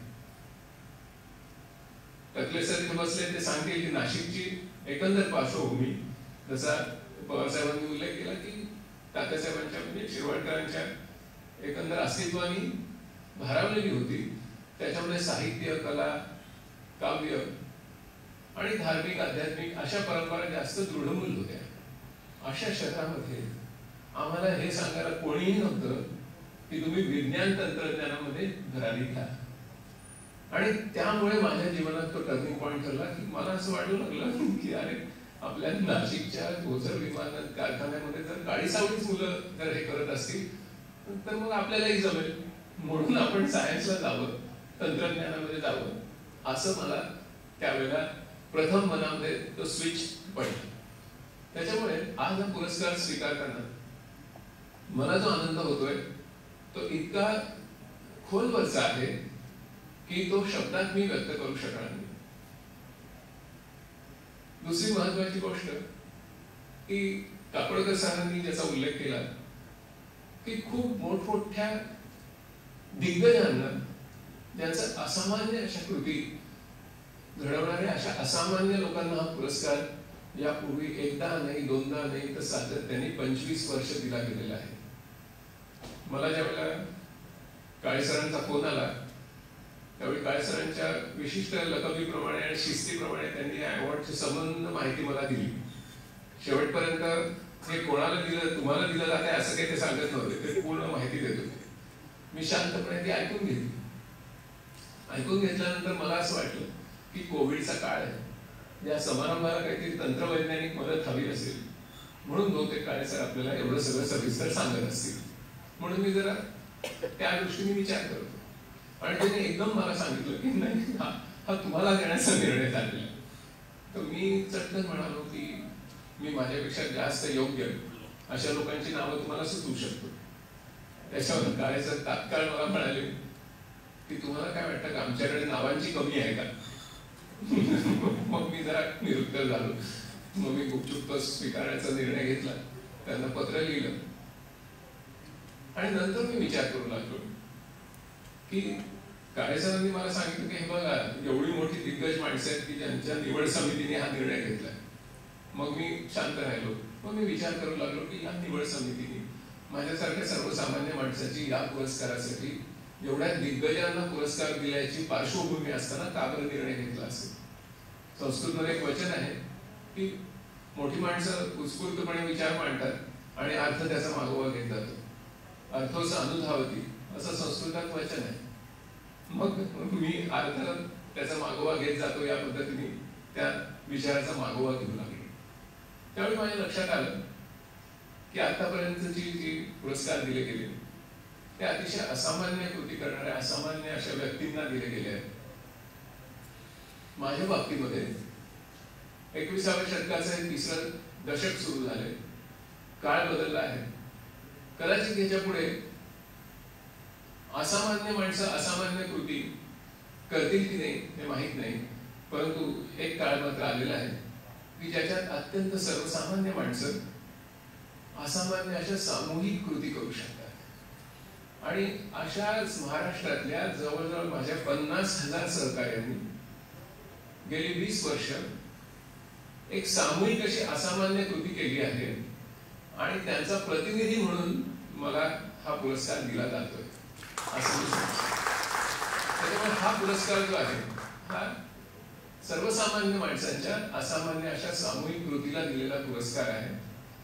टकले सर इथे बसले, ते सांगतील की नाशिकची एकंदर पार्श्वभूमी, जसा पवारसाहेबांनी उल्लेख केला की तात्यासाहेबांच्या म्हणजे शिरवाडकरांच्या एकंदर अस्तित्वानी भारावलेली होती. त्याच्यामध्ये साहित्य, कला, काव्य आणि धार्मिक आध्यात्मिक अशा परंपरा जास्त दृढमूल होत्या. अशा शहरामध्ये आम्हाला हे सांगायला कोणीही नव्हतं की तुम्ही विज्ञान तंत्रज्ञानामध्ये भरारी घ्या. आणि त्यामुळे माझ्या जीवनात तो टर्निंग पॉइंट ठरला की मला असं वाटू लागलं की अरे आपल्या नाशिकच्या ओझर विमान कारखान्यामध्ये जर काळी सावळीच मुलं जर हे करत असतील तर मग आपल्यालाही जमेल. म्हणून आपण सायन्सला जावं, तंत्रज्ञानामध्ये जावं असं मला त्यावेळेला प्रथम मनामध्ये तो स्विच पडला. त्याच्यामुळे आज हा पुरस्कार स्वीकारताना मला जो आनंद होतोय तो इतका खोलवरचा आहे की तो शब्दात मी व्यक्त करू शकणार नाही. दुसरी महत्वाची गोष्ट की कापडकर सरांनी ज्याचा उल्लेख केला की खूप मोठमोठ्या दिग्गजांना ज्यांचं असामान्य अशा कृती घडवणाऱ्या अशा असामान्य लोकांना हा पुरस्कार यापूर्वी एकदा नाही, दोनदा नाही, तर सातत्याने 25 वर्ष दिला गेलेला आहे. मला ज्यावेळेला काळे सरांचा फोन आला त्यावेळी काळे सरांच्या विशिष्ट लकबीप्रमाणे आणि शिस्तीप्रमाणे त्यांनी या अवॉर्डची संबंध माहिती मला दिली. शेवटपर्यंत हे कोणाला दिलं, तुम्हाला दिलं जाते असं काही ते सांगत नव्हते, ते पूर्ण माहिती देत होते. मी शांतपणे ती ऐकून घेतली. ऐकून घेतल्यानंतर मला असं वाटलं की कोविडचा काळ आहे, या समारंभाला काहीतरी तंत्रवैज्ञानिक मदत हवी असेल म्हणून बहुतेक काळे सर आपल्याला एवढं सगळं सविस्तर सांगत असतील. म्हणून मी जरा त्या दृष्टीने विचार करतो आणि त्याने एकदम मला सांगितलं की नाही हा तुम्हाला देण्याचा निर्णय झालेला. तर मी चटकन म्हणालो की मी माझ्यापेक्षा जास्त योग्य अशा लोकांची नावं तुम्हाला सुचवू शकतो. त्याच्यावर काळे सर तात्काळ मला म्हणाले की तुम्हाला काय वाटतं का आमच्याकडे नावांची कमी आहे का. मग मी जरा निरुत्तर झालो. मग मी गुपचूप तो स्वीकारण्याचा निर्णय घेतला, त्यांना पत्र लिहिलं आणि नंतर मी विचार करू लागलो की काळे सरांनी मला सांगितलं की हे बघा एवढी मोठी दिग्गज माणसं आहेत की ज्यांच्या निवड समितीने हा निर्णय घेतलाय. मग मी शांत राहिलो. मग मी विचार करू लागलो की या निवड समितीने माझ्यासारख्या सर्वसामान्य माणसाची या पुरस्कारासाठी एवढ्या दिग्गजांना पुरस्कार दिल्याची पार्श्वभूमी असताना का बरं निर्णय घेतला असेल. संस्कृतमध्ये एक वचन आहे की मोठी माणसं उत्स्फूर्तपणे विचार मांडतात आणि अर्थ त्याचा मागोवा घेत जातो. अर्थोस अनुधावती असं संस्कृतात वचन आहे. मग मी अर्थात त्याचा मागोवा घेत जातो, या पद्धतीने त्या विचाराचा मागोवा घेऊ लागलो. त्यावेळी माझ्या लक्षात आलं की आतापर्यंतची जी पुरस्कार दिले गेले ते अतिशय असामान्य कृती करणाऱ्या असामान्य अशा व्यक्तींना दिले गेले आहेत. माझ्या बाबतीमध्ये 21व्या शतकाचं हे 3रं दशक सुरू झाले, काळ बदलला आहे. कदाचित याच्या पुढे असामान्य माणसं असामान्य कृती करतील की नाही हे माहीत नाही, परंतु एक काळ मात्र आलेला आहे की ज्याच्यात अत्यंत सर्वसामान्य माणसं असामान्य अशा सामूहिक कृती करू शकतात. आणि अशाच महाराष्ट्रातल्या जवळजवळ माझ्या 50,000 सहकार्यांनी गेली 20 वर्ष एक सामूहिक अशी असामान्य कृती केली आहे आणि त्यांचा प्रतिनिधी म्हणून मला हा पुरस्कार दिला जातोय असं मी समजतो. त्याच्यामुळे हा पुरस्कार जो आहे हा सर्वसामान्य माणसांच्या असामान्य अशा सामूहिक कृतीला दिलेला पुरस्कार आहे.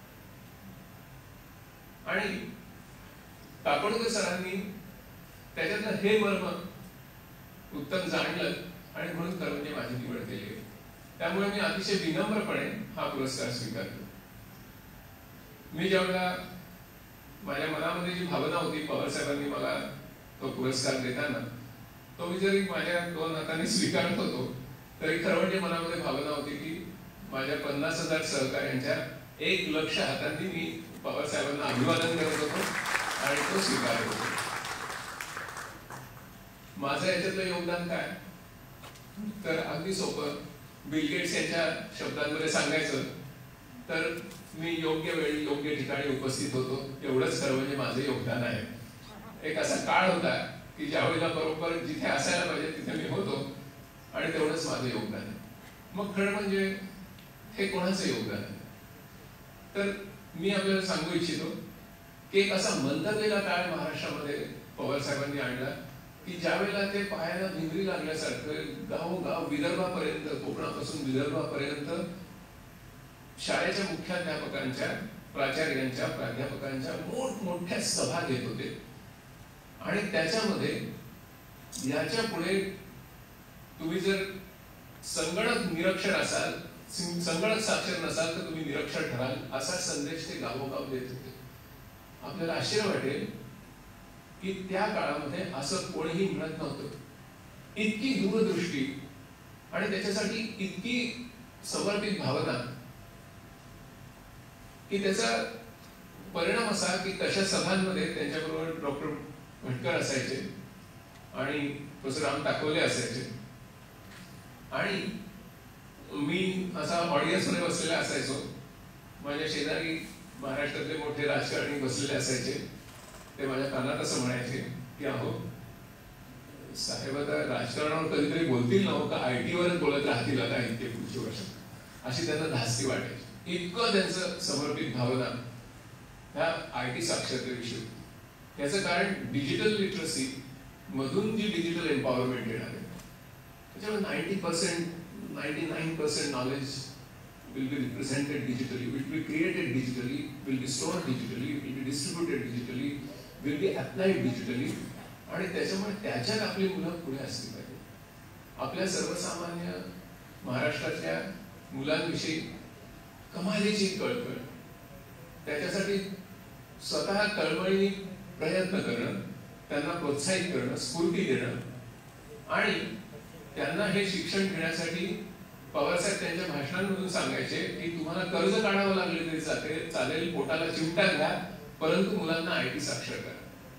आणि काकोडकर सरांनी त्याच्यातलं हे मर्म उत्तम जाणलं आणि म्हणून करवंजे माझी निवड केली. त्यामुळे मी अतिशय विनम्रपणे हा पुरस्कार स्वीकारतो. मी ज्यावेळेला माझ्या मनामध्ये जी भावना होती पवार साहेबांनी मला तो पुरस्कार देताना, तो मी जरी माझ्या 2 हातांनी स्वीकारत होतो तरी खरवंजे मनामध्ये भावना होती की माझ्या 50,000 सहकार्यांच्या 1,00,000 हातांनी मी पवार साहेबांना अभिवादन करत होतो आणि तो स्वीकारत होतो. माझं याच्यातलं योगदान काय तर अगदी सोपं. बिल गेट्स यांच्या शब्दांमध्ये सांगायचं तर मी योग्य वेळी योग्य ठिकाणी उपस्थित होतो, एवढंच खरं म्हणजे माझं योगदान आहे. एक असा काळ होता की ज्यावेळेला बरोबर जिथे असायला पाहिजे तिथे मी होतो आणि तेवढंच माझं योगदान आहे. मग खरं म्हणजे हे कोणाचं योगदान आहे तर मी आपल्याला सांगू इच्छितो की एक असा मंतरलेला काळ महाराष्ट्रामध्ये पवार साहेबांनी आणला की ज्यावेळेला ते पायाला भिंगरी लागल्यासारखं गावोगाव विदर्भापर्यंत, कोकणापासून विदर्भापर्यंत शाळेच्या मुख्याध्यापकांच्या, प्राचार्यांच्या, प्राध्यापकांच्या मोठमोठ्या सभा घेत होते. आणि त्याच्यामध्ये याच्या पुढे तुम्ही जर संगणक निरक्षर असाल, संगणक साक्षर नसाल तर तुम्ही निरक्षर ठराल, असा संदेश ते गावोगाव देत होते. आपल्याला आश्चर्य वाटेल की त्या काळामध्ये असं कोणीही मिळत नव्हतं. इतकी दूरदृष्टी आणि त्याच्यासाठी इतकी समर्पित भावना की त्याचा परिणाम असा की तशा सभांमध्ये त्यांच्याबरोबर डॉक्टर भटकर असायचे आणि प्रोफेसर राम टाकवले असायचे आणि मी असा ऑडियन्स मध्ये बसलेला असायचो. माझ्या शेजारी महाराष्ट्रातले मोठे राजकारणी बसलेले असायचे. ते माझ्या कानात असं म्हणायचे की अहो साहेब आता राजकारणावर कधीतरी बोलतील ना, का IT वरच बोलत राहतील आता इतके पुढची वर्ष, अशी त्यांना धास्ती वाटायची. इतकं त्यांचं समर्पित भावना ह्या IT साक्षरतेविषयी. याचं कारण डिजिटल लिटरसी मधून जी डिजिटल एम्पॉवरमेंट येणार आहे त्याच्यामुळे 90%, 99% knowledge will be represented digitally, will be created digitally, will be stored digitally, will be distributed digitally, will be applied digitally. आणि त्याच्यामुळे त्याच्यात आपली मुलं पुढे असली पाहिजे. आपल्या सर्वसामान्य महाराष्ट्रातल्या मुलांविषयी कमालीची कळकळ, त्याच्यासाठी स्वतः तळमळीने प्रयत्न करणं, त्यांना प्रोत्साहित करणं, स्फूर्ती देणं आणि त्यांना हे शिक्षण घेण्यासाठी पवारसाहेब त्यांच्या भाषणांमधून सांगायचे की तुम्हाला कर्ज काढावं लागले तरी चालेल, पोटाला चिमटा घ्या, परंतु मुलांना IT साक्षर करा.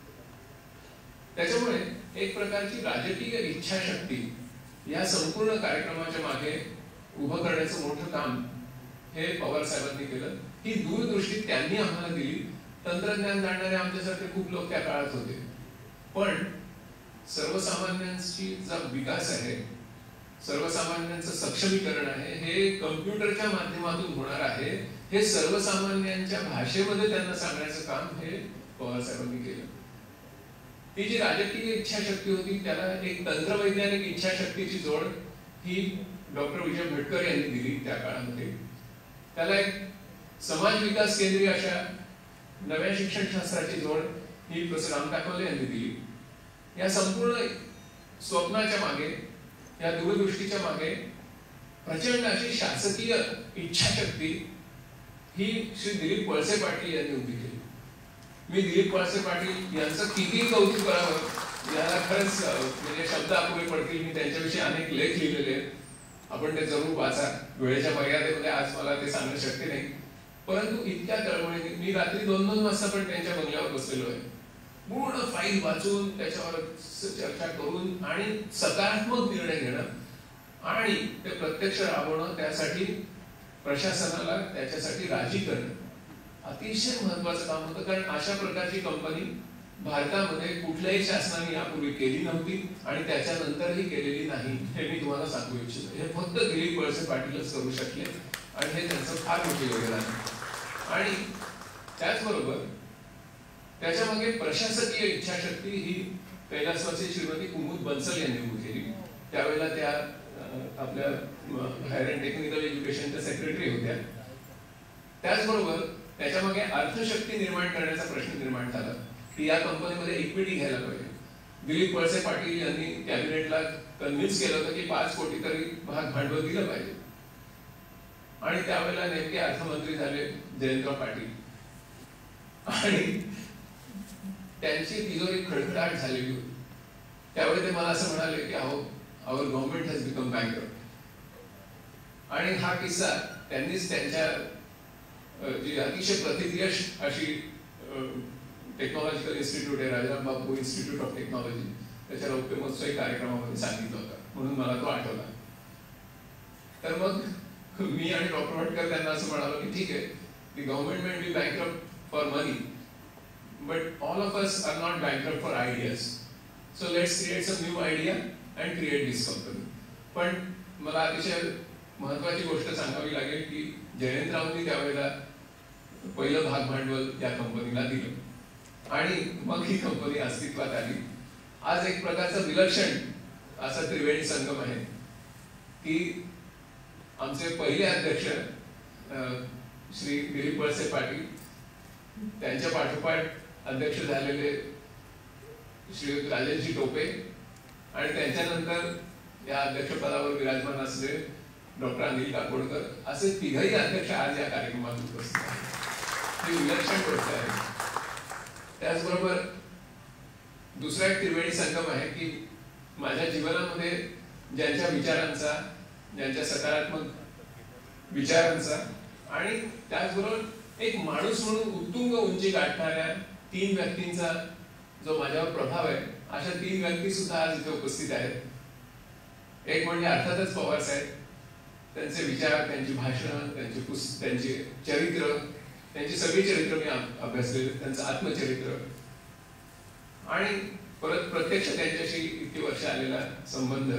त्याच्यामुळे एक प्रकारची राजकीय इच्छाशक्ती या संपूर्ण कार्यक्रमाच्या मागे उभं करण्याचं मोठं काम हे पवार साहेबांनी केलं. ही दूरदृष्टी त्यांनी आम्हाला दिली. तंत्रज्ञान जाणणारे आमच्यासारखे खूप लोक त्या काळात होते, पण सर्वसामान्यांची जो विकास आहे, सर्वसामान्यांचं सक्षमीकरण आहे, हे कम्प्युटरच्या माध्यमातून होणार आहे, हे सर्वसामान्यांच्या भाषेमध्ये त्यांना सांगण्याचं काम हे पवार साहेबांनी केलं. ही जी राजकीय इच्छाशक्ती होती त्याला एक तंत्रवैज्ञानिक इच्छाशक्तीची जोड ही डॉक्टर विजय भटकर यांनी दिली त्या काळामध्ये. त्याला एक समाज विकास केंद्रीय अशा नव्या शिक्षण शास्त्राची जोड ही प्रोफेसर राम टाकवले यांनी दिली. या संपूर्ण स्वप्नाच्या मागे, या दूरदृष्टीच्या मागे प्रचंड अशी शासकीय इच्छाशक्ती ही श्री दिलीप वळसे पाटील यांनी उभी केली. मी दिलीप वळसे पाटील यांचं किती कौतुक करावं याला खरंच म्हणजे शब्द अपुरे पडतील. मी त्यांच्याविषयी अनेक लेख लिहिलेले आहेत, आपण ते जरूर वाचा. वेळेच्या मर्यादेमध्ये आज मला ते सांगणं शक्य नाही, परंतु इतक्या तळमळीने मी रात्री 2-2 वाजता पण त्यांच्या बंगल्यावर बसलेलो आहे. पूर्ण फाईल वाचून त्याच्यावर चर्चा करून आणि सकारात्मक निर्णय घेणं आणि ते प्रत्यक्ष राबवणं, त्यासाठी प्रशासनाला त्याच्यासाठी राजी करणं अतिशय महत्वाचं काम होतं. कारण अशा प्रकारची कंपनी भारतामध्ये कुठल्याही शासनाने यापूर्वी केली नव्हती आणि त्याच्यानंतरही केलेली नाही, हे मी तुम्हाला सांगू इच्छितो. हे फक्त दिलीप वळसे पाटीलच करू शकले आणि हे त्यांचं फार मोठे योगदान आहे. आणि त्याचबरोबर त्याच्या मागे प्रशासकीय इच्छाशक्ती ही कैलासवासी श्रीमती कुमुद बन्सल यांनी उभी केली. त्यावेळेला त्या आपल्या हायर अँड टेक्निकल एज्युकेशनच्या सेक्रेटरी होत्या. त्याचबरोबर त्याच्या मागे अर्थशक्ती निर्माण करण्याचा प्रश्न निर्माण झाला की या कंपनीमध्ये इक्विटी घ्यायला पाहिजे. दिलीप वळसे पाटील यांनी कॅबिनेटला कन्व्हिन्स केलं होतं की 5 कोटी तरी भाग भांडवल दिलं पाहिजे. आणि त्यावेळेला नेमके अर्थमंत्री झाले जयंतराव पाटील आणि त्यांची तिजोरी खडखडाट झालेली होती. त्यावेळी ते मला असं म्हणाले की अहो, our government has become bankrupt. आणि हा किस्सा त्यांनीच त्यांच्या जी अतिशय प्रतिक्रियश अशी टेक्नॉलॉजिकल इन्स्टिट्यूट आहे, Rajaram Bapu institute of technology, त्याच्या रौप्य महोत्सवी कार्यक्रमामध्ये सांगितलं होतं, म्हणून मला तो आठवला. तर मग मी आणि डॉक्टर भटकर त्यांना असं म्हणालो की ठीक आहे, the government may be bankrupt for money, but all of us are not bankrupt for ideas. So let's create some new idea and create this company. पण मला अतिशय महत्वाची गोष्ट सांगावी लागेल की जयंतरावांनी त्यावेळेला पहिलं भाग भांडवल या कंपनीला दिलं आणि मग ही कंपनी अस्तित्वात आली. आज एक प्रकारचा विलक्षण असा त्रिवेणी संगम आहे की आमचे पहिले अध्यक्ष श्री दिलीप वळसे पाटील, त्यांच्या पाठोपाठ अध्यक्ष झालेले श्री राजेशजी टोपे आणि त्यांच्यानंतर या अध्यक्षपदावर विराजमान असलेले डॉक्टर अनिल काकोडकर, असे तिघही अध्यक्ष आज या कार्यक्रमात उपस्थित आहेत. ही विलक्षण गोष्ट आहे. त्याचबरोबर दुसरा एक त्रिवेणी संगम आहे की माझ्या जीवनामध्ये ज्यांच्या विचारांचा, ज्यांच्या सकारात्मक विचारांचा आणि त्याचबरोबर एक माणूस म्हणून उत्तुंग उंची गाठणाऱ्या 3 व्यक्तींचा जो माझ्यावर प्रभाव आहे, अशा 3 व्यक्ती सुद्धा आज इथे उपस्थित आहेत. एक म्हणजे अर्थातच पवार साहेब, त्यांचे विचार, त्यांची भाषणं, त्यांचे चरित्र, त्यांची सगळी चरित्र मी अभ्यासलेले, त्यांचं आत्मचरित्र आणि परत प्रत्यक्ष त्यांच्याशी इतकी वर्ष आलेला संबंध,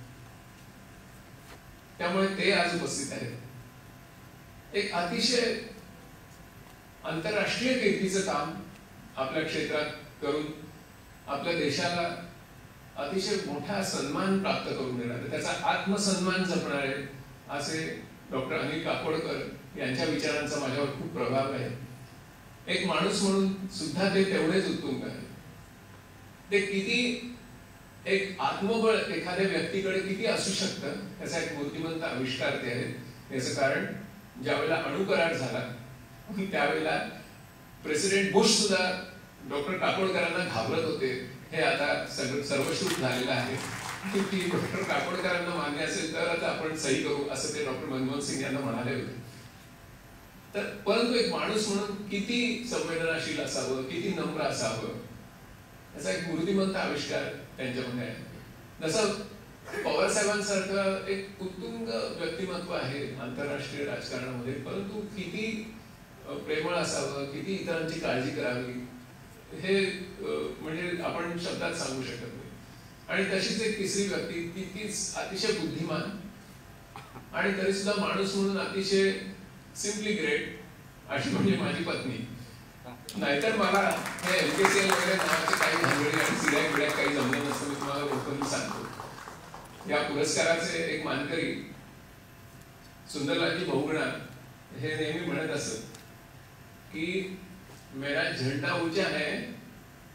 त्यामुळे ते आज उपस्थित आहेत. एक अतिशय आंतरराष्ट्रीय कीर्तीचं काम आपल्या क्षेत्रात करून आपल्या देशाला अतिशय मोठा सन्मान प्राप्त करून देणारे, त्याचा आत्मसन्मान जपणारे असे डॉक्टर अनिल काकोडकर यांच्या विचारांचा माझ्यावर खूप प्रभाव आहे. एक माणूस म्हणून सुद्धा ते तेवढेच उत्तुंग आहे. ते किती एक आत्मबळ एखाद्या व्यक्तीकडे किती असू शकतं त्याचा एक मूर्तिमंत आविष्कार ते आहे. याचं कारण ज्यावेळेला अणुकरार झाला त्यावेळेला प्रेसिडेंट बुश सुद्धा डॉक्टर काकोडकरांना घाबरत होते. हे आता सर्वश्रुत झालेलं आहे की डॉक्टर काकोडकरांना मान्य असेल तरच आपण सही करू, असं ते डॉक्टर मनमोहन सिंग यांना म्हणाले होते. तर परंतु एक माणूस म्हणून किती संवेदनाशील असावं, किती नम्र असावं, याचा एक मूर्तिमंत आविष्कार त्यांच्यामध्ये आहे. जसं पवार साहेबांसारखं एक उत्तुंग व्यक्तिमत्व आहे आंतरराष्ट्रीय राजकारणामध्ये, परंतु किती प्रेमळ असावं, किती इतरांची काळजी करावी, हे म्हणजे आपण शब्दात सांगू शकत नाही. आणि तशीच एक तिसरी व्यक्ती, तितकीच अतिशय बुद्धिमान आणि तरी सुद्धा माणूस म्हणून अतिशय सिम्पली ग्रेट, अशी म्हणजे माझी पत्नी. नाहीतर मला हे एमकेसीएल वगैरे नावाचे काही भानगडी आणि सिड्या बिड्या काही जमलं नसतं, मी तुम्हाला ओपनली सांगतो. या पुरस्काराचे एक मानकरी सुंदरलालजी बहुगुणा हे नेहमी म्हणत असत की मेरा झेंडा ऊंचा है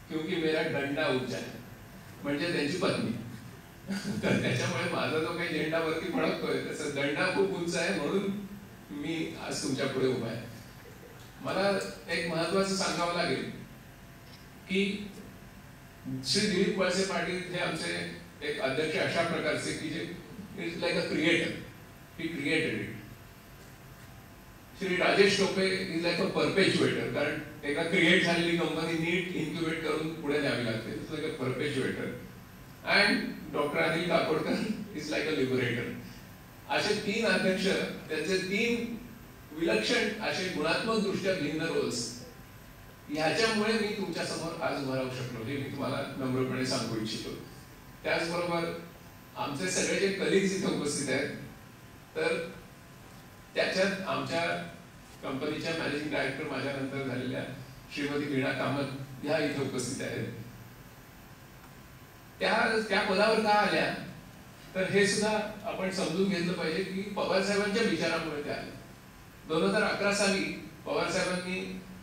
क्योंकि मेरा डंडा ऊंचा है, म्हणजे त्यांची पत्नी. तर त्याच्यामुळे माझा जो काही झेंडा वरती फडकतोय त्याचा दंडा खूप उंच आहे, म्हणून मी आज तुमच्या पुढे उभा आहे. मला एक महत्वाचं सांगावं लागेल की श्री दिलीप वळसे पाटील हे आमचे एक अध्यक्ष अशा प्रकारचे की जे is like a creator, he created it. Shri Rajesh Tope is like a perpetuator, कारण एका क्रिएट झालेली कंपनी नीट इन्क्युबेट करून पुढे न्यावी लागते, it's like a perpetuator. And doctor Anil Kakodkar is like a liberator. असे 3 अध्यक्ष, त्यांचे 3 विलक्षण असे गुणात्मक दृष्ट्या भिन्न रोल्स, ह्याच्यामुळे मी तुमच्या समोर आज उभा राहू शकलो, हे मी तुम्हाला नम्रपणे सांगू इच्छितो. त्याचबरोबर आमचे सगळे जे कलिग्स इथे उपस्थित आहेत, तर त्याच्यात आमच्या कंपनीच्या मॅनेजिंग डायरेक्टर माझ्यानंतर झालेल्या श्रीमती वीणा कामत ह्या इथे उपस्थित आहेत. त्या पदावर का आल्या तर हे सुद्धा आपण समजून घेतलं पाहिजे की पवार साहेबांच्या विचारामुळे त्या आल्या. 2011 साली पवार साहेबांनी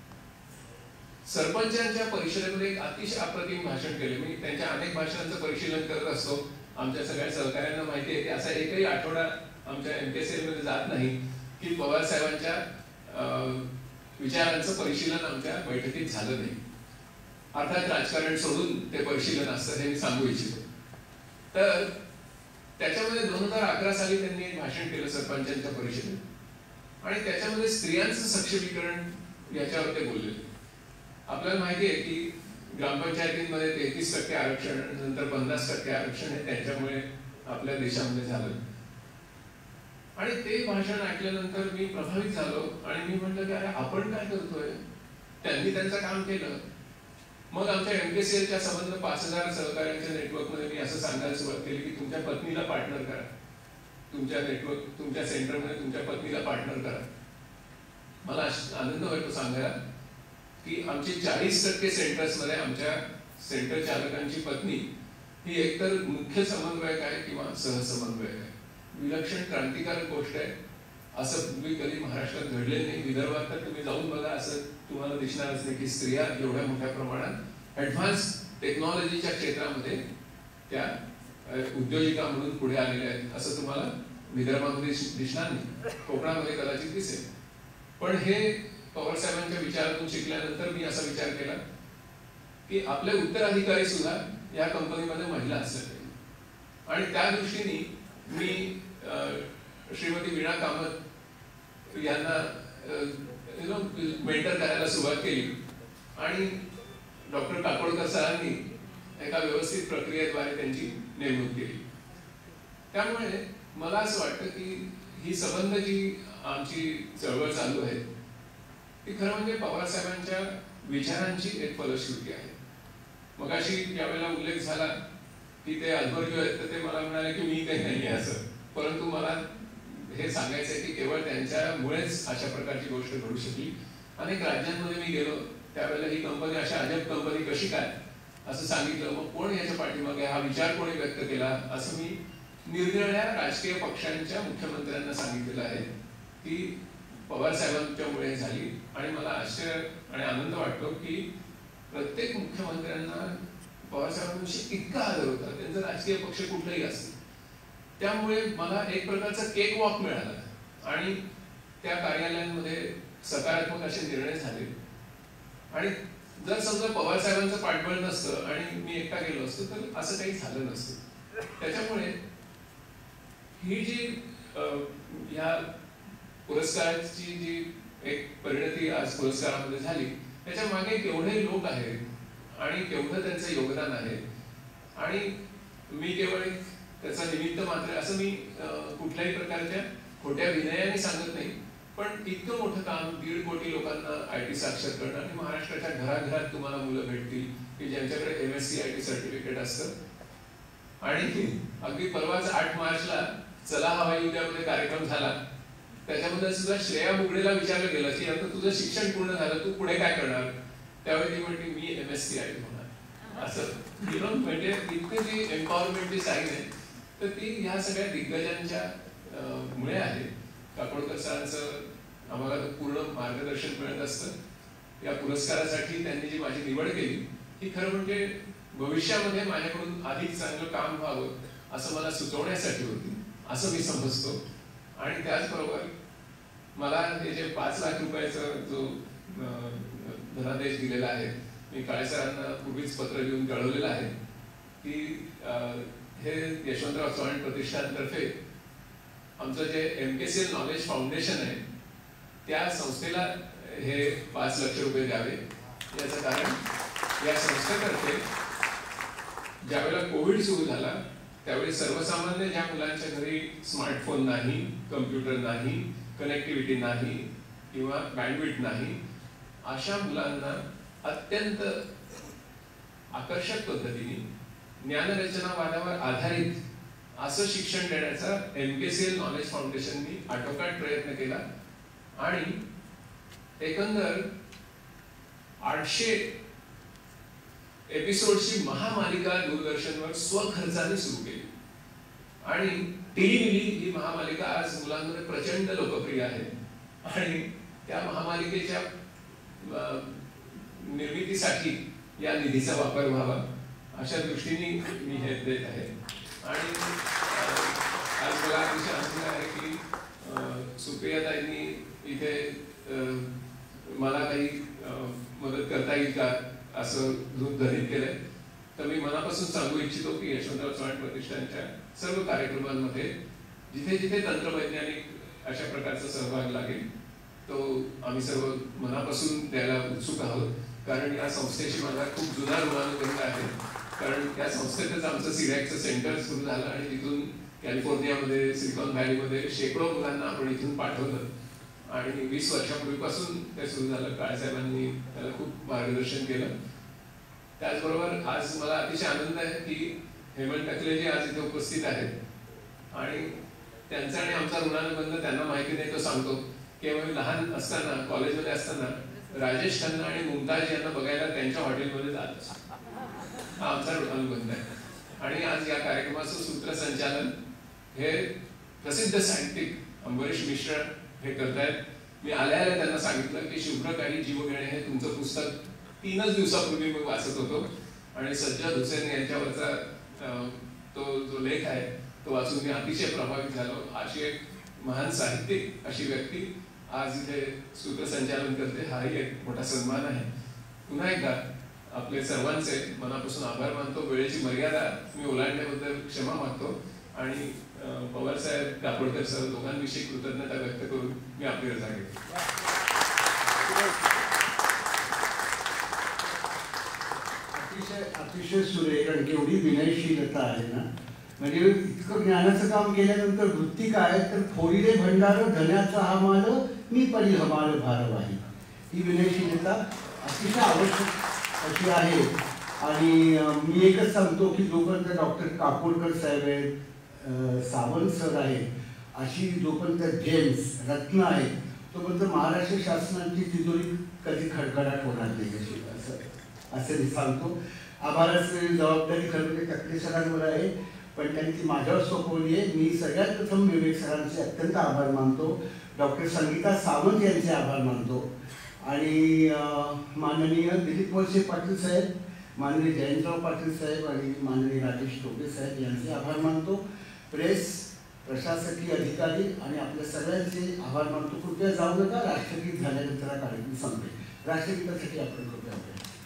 सरपंचांच्या परिषदेमध्ये एक अतिशय अप्रतिम भाषण केले. मी त्यांच्या अनेक भाषणांचं परिशीलन करत असतो. आमच्या सगळ्या सहकाऱ्यांना माहिती आहे की असा एकही आठवडा आमच्या MKCL मध्ये जात नाही की पवार साहेबांच्या विचारांचं परिशीलन आमच्या बैठकीत झालं नाही. अर्थात राजकारण सोडून ते परिशीलन असतं हे मी सांगू इच्छितो. तर त्याच्यामध्ये 2011 साली त्यांनी एक भाषण केलं सरपंचांच्या परिषदेत आणि त्याच्यामध्ये स्त्रियांचं सक्षमीकरण याच्यावर ते बोलले. आपल्याला माहिती आहे की ग्रामपंचायतींमध्ये 33% आरक्षण, नंतर 50% आरक्षण हे त्यांच्यामुळे आपल्या देशामध्ये झालं. आणि ते भाषण ऐकल्यानंतर मी प्रभावित झालो आणि मी म्हटलं की अरे आपण काय करतोय, त्यांनी त्यांचं काम केलं. मग आमच्या MKCLच्या संबंध 5000 सहकार्यांच्या नेटवर्कमध्ये मी असं सांगायला सुरुवात केली की तुमच्या पत्नीला पार्टनर करा, तुमच्या नेटवर्क, तुमच्या सेंटरमध्ये तुमच्या पत्नीला पार्टनर करा. मला आनंद वाटतो सांगायला की आमची 40% सेंटर्समध्ये आमच्या सेंटर चालकांची पत्नी ही एकतर मुख्य समन्वयक आहे किंवा सहसमन्वयक आहे. विलक्षण क्रांतिकारक गोष्ट आहे. असं पूर्वी कधी महाराष्ट्रात घडलेलं नाही. विदर्भात तर तुम्ही जाऊन बघा, असं तुम्हाला दिसणारच नाही की स्त्रिया एवढ्या मोठ्या प्रमाणात ऍडव्हान्स टेक्नॉलॉजीच्या क्षेत्रामध्ये त्या उद्योजिका म्हणून पुढे आलेल्या आहेत. असं तुम्हाला विदर्भामध्ये दिसणार नाही, कोकणामध्ये कदाचित दिसेल. पण हे पवार साहेबांच्या विचारातून शिकल्यानंतर मी असा विचार केला की आपले उत्तराधिकारी सुद्धा या कंपनीमध्ये महिला असल्या पाहिजे. आणि त्या दृष्टीने मी श्रीमती वीणा कामत यांना मेंटर करायला सुरुवात केली आणि डॉक्टर काकोडकर सरांनी एका व्यवस्थित प्रक्रियेद्वारे त्यांची नेमणूक केली. त्यामुळे मला असं वाटतं की ही संबंध जी आमची चळवळ चालू आहे ती खरं म्हणजे पवार साहेबांच्या विचारांची एक फलश्रुती आहे. मगाशी यावेळेला उल्लेख झाला की ते अल्बर्जो आहेत, तर ते मला म्हणाले की मी काही नाही असं, परंतु मला हे सांगायचं आहे की केवळ त्यांच्यामुळेच अशा प्रकारची गोष्ट घडू शकली. अनेक राज्यांमध्ये मी गेलो त्यावेळेला ही कंपनी अशा अजब कंपनी कशी काय असं सांगितलं. मग कोण याच्या पाठीमागे, हा विचार कोणी व्यक्त केला, असं मी निरनिराळ्या राजकीय पक्षांच्या मुख्यमंत्र्यांना सांगितलेलं आहे की पवार साहेबांच्यामुळे झाली. आणि मला आश्चर्य आणि आनंद वाटतो की प्रत्येक मुख्यमंत्र्यांना पवार साहेबांविषयी इतका आदर होता, त्यांचा राजकीय पक्ष कुठलाही असतो. त्यामुळे मला एक प्रकारचा केक वॉक मिळाला आणि त्या कार्यालयांमध्ये सकारात्मक असे निर्णय झाले. आणि जर समजा पवार साहेबांचं पाठबळ नसतं आणि मी एकटा गेलो असतो तर असं काही झालं नसतं. त्याच्यामुळे ही जी या पुरस्काराची जी एक परिणती आज पुरस्कारामध्ये झाली त्याच्या मागे केवढे लोक आहेत आणि केवढं त्यांचं योगदान आहे. आणि मी केवळ त्याचा निमित्त मात्र असं मी कुठल्याही प्रकारच्या खोट्या विनयाने सांगत नाही. पण इतकं मोठं काम 1.5 कोटी लोकांना IT साक्षर करणं आणि महाराष्ट्राच्या घराघरात तुम्हाला मुलं भेटतील की ज्यांच्याकडे MSc IT सर्टिफिकेट असतं. आणि अगदी परवाच 8 मार्चला चला हवाई उद्यामध्ये कार्यक्रम झाला, त्याच्यामध्ये सुद्धा श्रेया बुगडेला विचारलं गेलं की आता तुझं शिक्षण पूर्ण झालं, तू पुढे काय करणार. त्यावेळी ती म्हणते मी MSc IT होणार. असं म्हणजे इतकं जी एम्पॉवरमेंटची साईन आहे तर ती ह्या सगळ्या दिग्गजांच्या मुळे आहे. काकोडकर सरांचं आम्हाला पूर्ण मार्गदर्शन मिळत असतं. या पुरस्कारासाठी त्यांनी जी माझी निवड केली ही खरं म्हणजे भविष्यामध्ये माझ्याकडून अधिक चांगलं काम व्हावं असं मला सुचवण्यासाठी होती असं मी समजतो. आणि त्याचबरोबर मला हे जे 5 लाख रुपयाचा जो धनादेश दिलेला आहे, मी काळे सरांना पूर्वीच पत्र लिहून कळवलेलं आहे की हे यशवंतराव चव्हाण प्रतिष्ठानतर्फे आमचं जे MKCL नॉलेज फाउंडेशन आहे त्या संस्थेला हे 5 लाख रुपये द्यावे. याचं कारण या संस्थेतर्फे ज्यावेळेला कोविड सुरू झाला त्यावेळी सर्वसामान्य ज्या मुलांच्या घरी स्मार्टफोन नाही, कम्प्युटर नाही, कनेक्टिव्हिटी नाही किंवा बँडविड्थ नाही, अशा मुलांना अत्यंत आकर्षक पद्धतीने ज्ञानरचनावादावर आधारित असं शिक्षण देण्याचा MKCL नॉलेज फाउंडेशननी आटोकाट प्रयत्न केला आणि एकंदर 800 एपिसोडची महामालिका दूरदर्शनवर स्वखर्चाने सुरू केली. आणि टेलिमिली ही महामालिका आज मुलांमध्ये प्रचंड लोकप्रिय आहे. आणि त्या महामालिकेच्या निर्मितीसाठी या निधीचा वापर व्हावा अशा दृष्टीने मी हे देत आहे. आणि आज मला अतिशय आनंद आहे की सुप्रियाताईंनी इथे मला काही मदत करता येईल का असं रूप धरित केलंय. तर मी मनापासून सांगू इच्छितो की यशवंतराव चव्हाण प्रतिष्ठानच्या सर्व कार्यक्रमांमध्ये जिथे जिथे तंत्रवैज्ञानिक अशा प्रकारचा सहभाग लागेल तो आम्ही सर्व मनापासून द्यायला उत्सुक आहोत. कारण या संस्थेशी माझा खूप जुना ऋणानुबंध आहे. कारण त्या संस्थेतच आमचं सिडॅकचं सेंटर सुरू झालं आणि तिथून कॅलिफोर्नियामध्ये, सिलिकॉन व्हॅलीमध्ये शेकडो मुलांना आपण इथून पाठवलं आणि 20 वर्षापूर्वीपासून ते सुरू झालं. काळेसाहेबांनी त्याला खूप मार्गदर्शन केलं. त्याचबरोबर आज मला अतिशय आनंद आहे की हेमंत टकले जे आज इथे उपस्थित आहेत आणि त्यांचा आणि आमचा ऋणानुबंध त्यांना माहिती नाही तो सांगतो की आम्ही लहान असताना कॉलेजमध्ये असताना राजेश खन्ना आणि मुमताज यांना बघायला त्यांच्या हॉटेलमध्ये जात असतो. हा आमचा ऋणानुबंध आहे. आणि आज या कार्यक्रमाचं सूत्रसंचालन हे प्रसिद्ध साहित्यिक अंबरीश मिश्र हे करतायत. मी आल्या त्यांना सांगितलं की शुभ्र काही जीव घेणे हे तुमचं पुस्तक 3च दिवसापूर्वी मी वाचत होतो आणि सज्जाद हुसेन यांच्यावरचा तो जो लेख आहे तो वाचून मी अतिशय प्रभावित झालो. अशी एक महान साहित्यिक अशी व्यक्ती आज इथे सूत्रसंचालन करते, हाही एक मोठा सन्मान आहे. पुन्हा एकदा आपले सर्वांचे मनापासून आभार मानतो. वेळेची मर्यादा मी ओलांडल्याबद्दल क्षमा मागतो आणि पवार साहेब, कापडकर सर दोघांविषयी कृतज्ञता व्यक्त करून मी आपली रजा घेतो. अतिशय सुरेख आणि केवढी विनयशीलता आहे ना. म्हणजे इतकं ज्ञानाचं काम केल्यानंतर वृत्ती काय तर फोडिले भंडार धन्याचा हा माल मी परी हमाल भारवाही. ही विनयशीलता अतिशय आवश्यक अशी आहे. आणि मी एकच सांगतो की जोपर्यंत डॉक्टर काकोडकर साहेब आहेत, सावंत सर आहेत, अशी जोपर्यंत जेम्स रत्न आहेत तोपर्यंत महाराष्ट्र शासनाची तिजोरी कधी खडखडाट होणार नाही असं मी सांगतो. आभाराची जबाबदारी खरं म्हणजे टकले सरांवर आहे पण त्यांनी ती माझ्यावर सोपवली आहे. मी सगळ्यात प्रथम विवेक सरांचे अत्यंत आभार मानतो. डॉक्टर संगीता सावंत यांचे आभार मानतो आणि माननीय दिलीप वळसे पाटील साहेब, माननीय जयंतराव पाटील साहेब आणि माननीय राजेश टोपे साहेब यांचे आभार मानतो. प्रेस, प्रशासकीय अधिकारी आणि आपल्या सगळ्यांचे आभार मानतो. कृपया जाऊ नका, राष्ट्रगीत झाल्यानंतर हा कार्यक्रम संपेल. राष्ट्रगीतासाठी आपण कृपया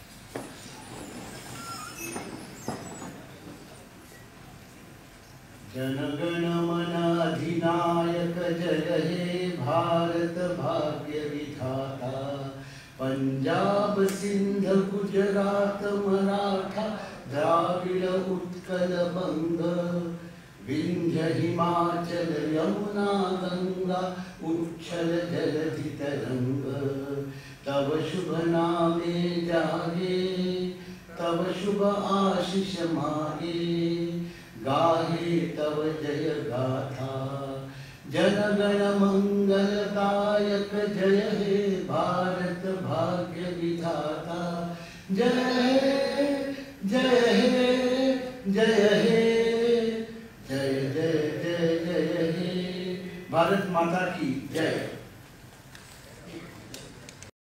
जनगण मन अधिनायक जय हे भारत भाग्य विधाता. पंजाब सिंध गुजरात मराठा द्राविड उत्कल बंग. विंध्य हिमाचल यमुना गंगा उच्छल जलधि तरंग. तव शुभ नामे जागे तव शुभ आशीष मागे. गाहे तव जय गाथा जनगण मंगलदायक जय हे भारत भाग्य विधाता. जय हे जय हे जय हे जय जय जय जय हे. भारत माता की जय.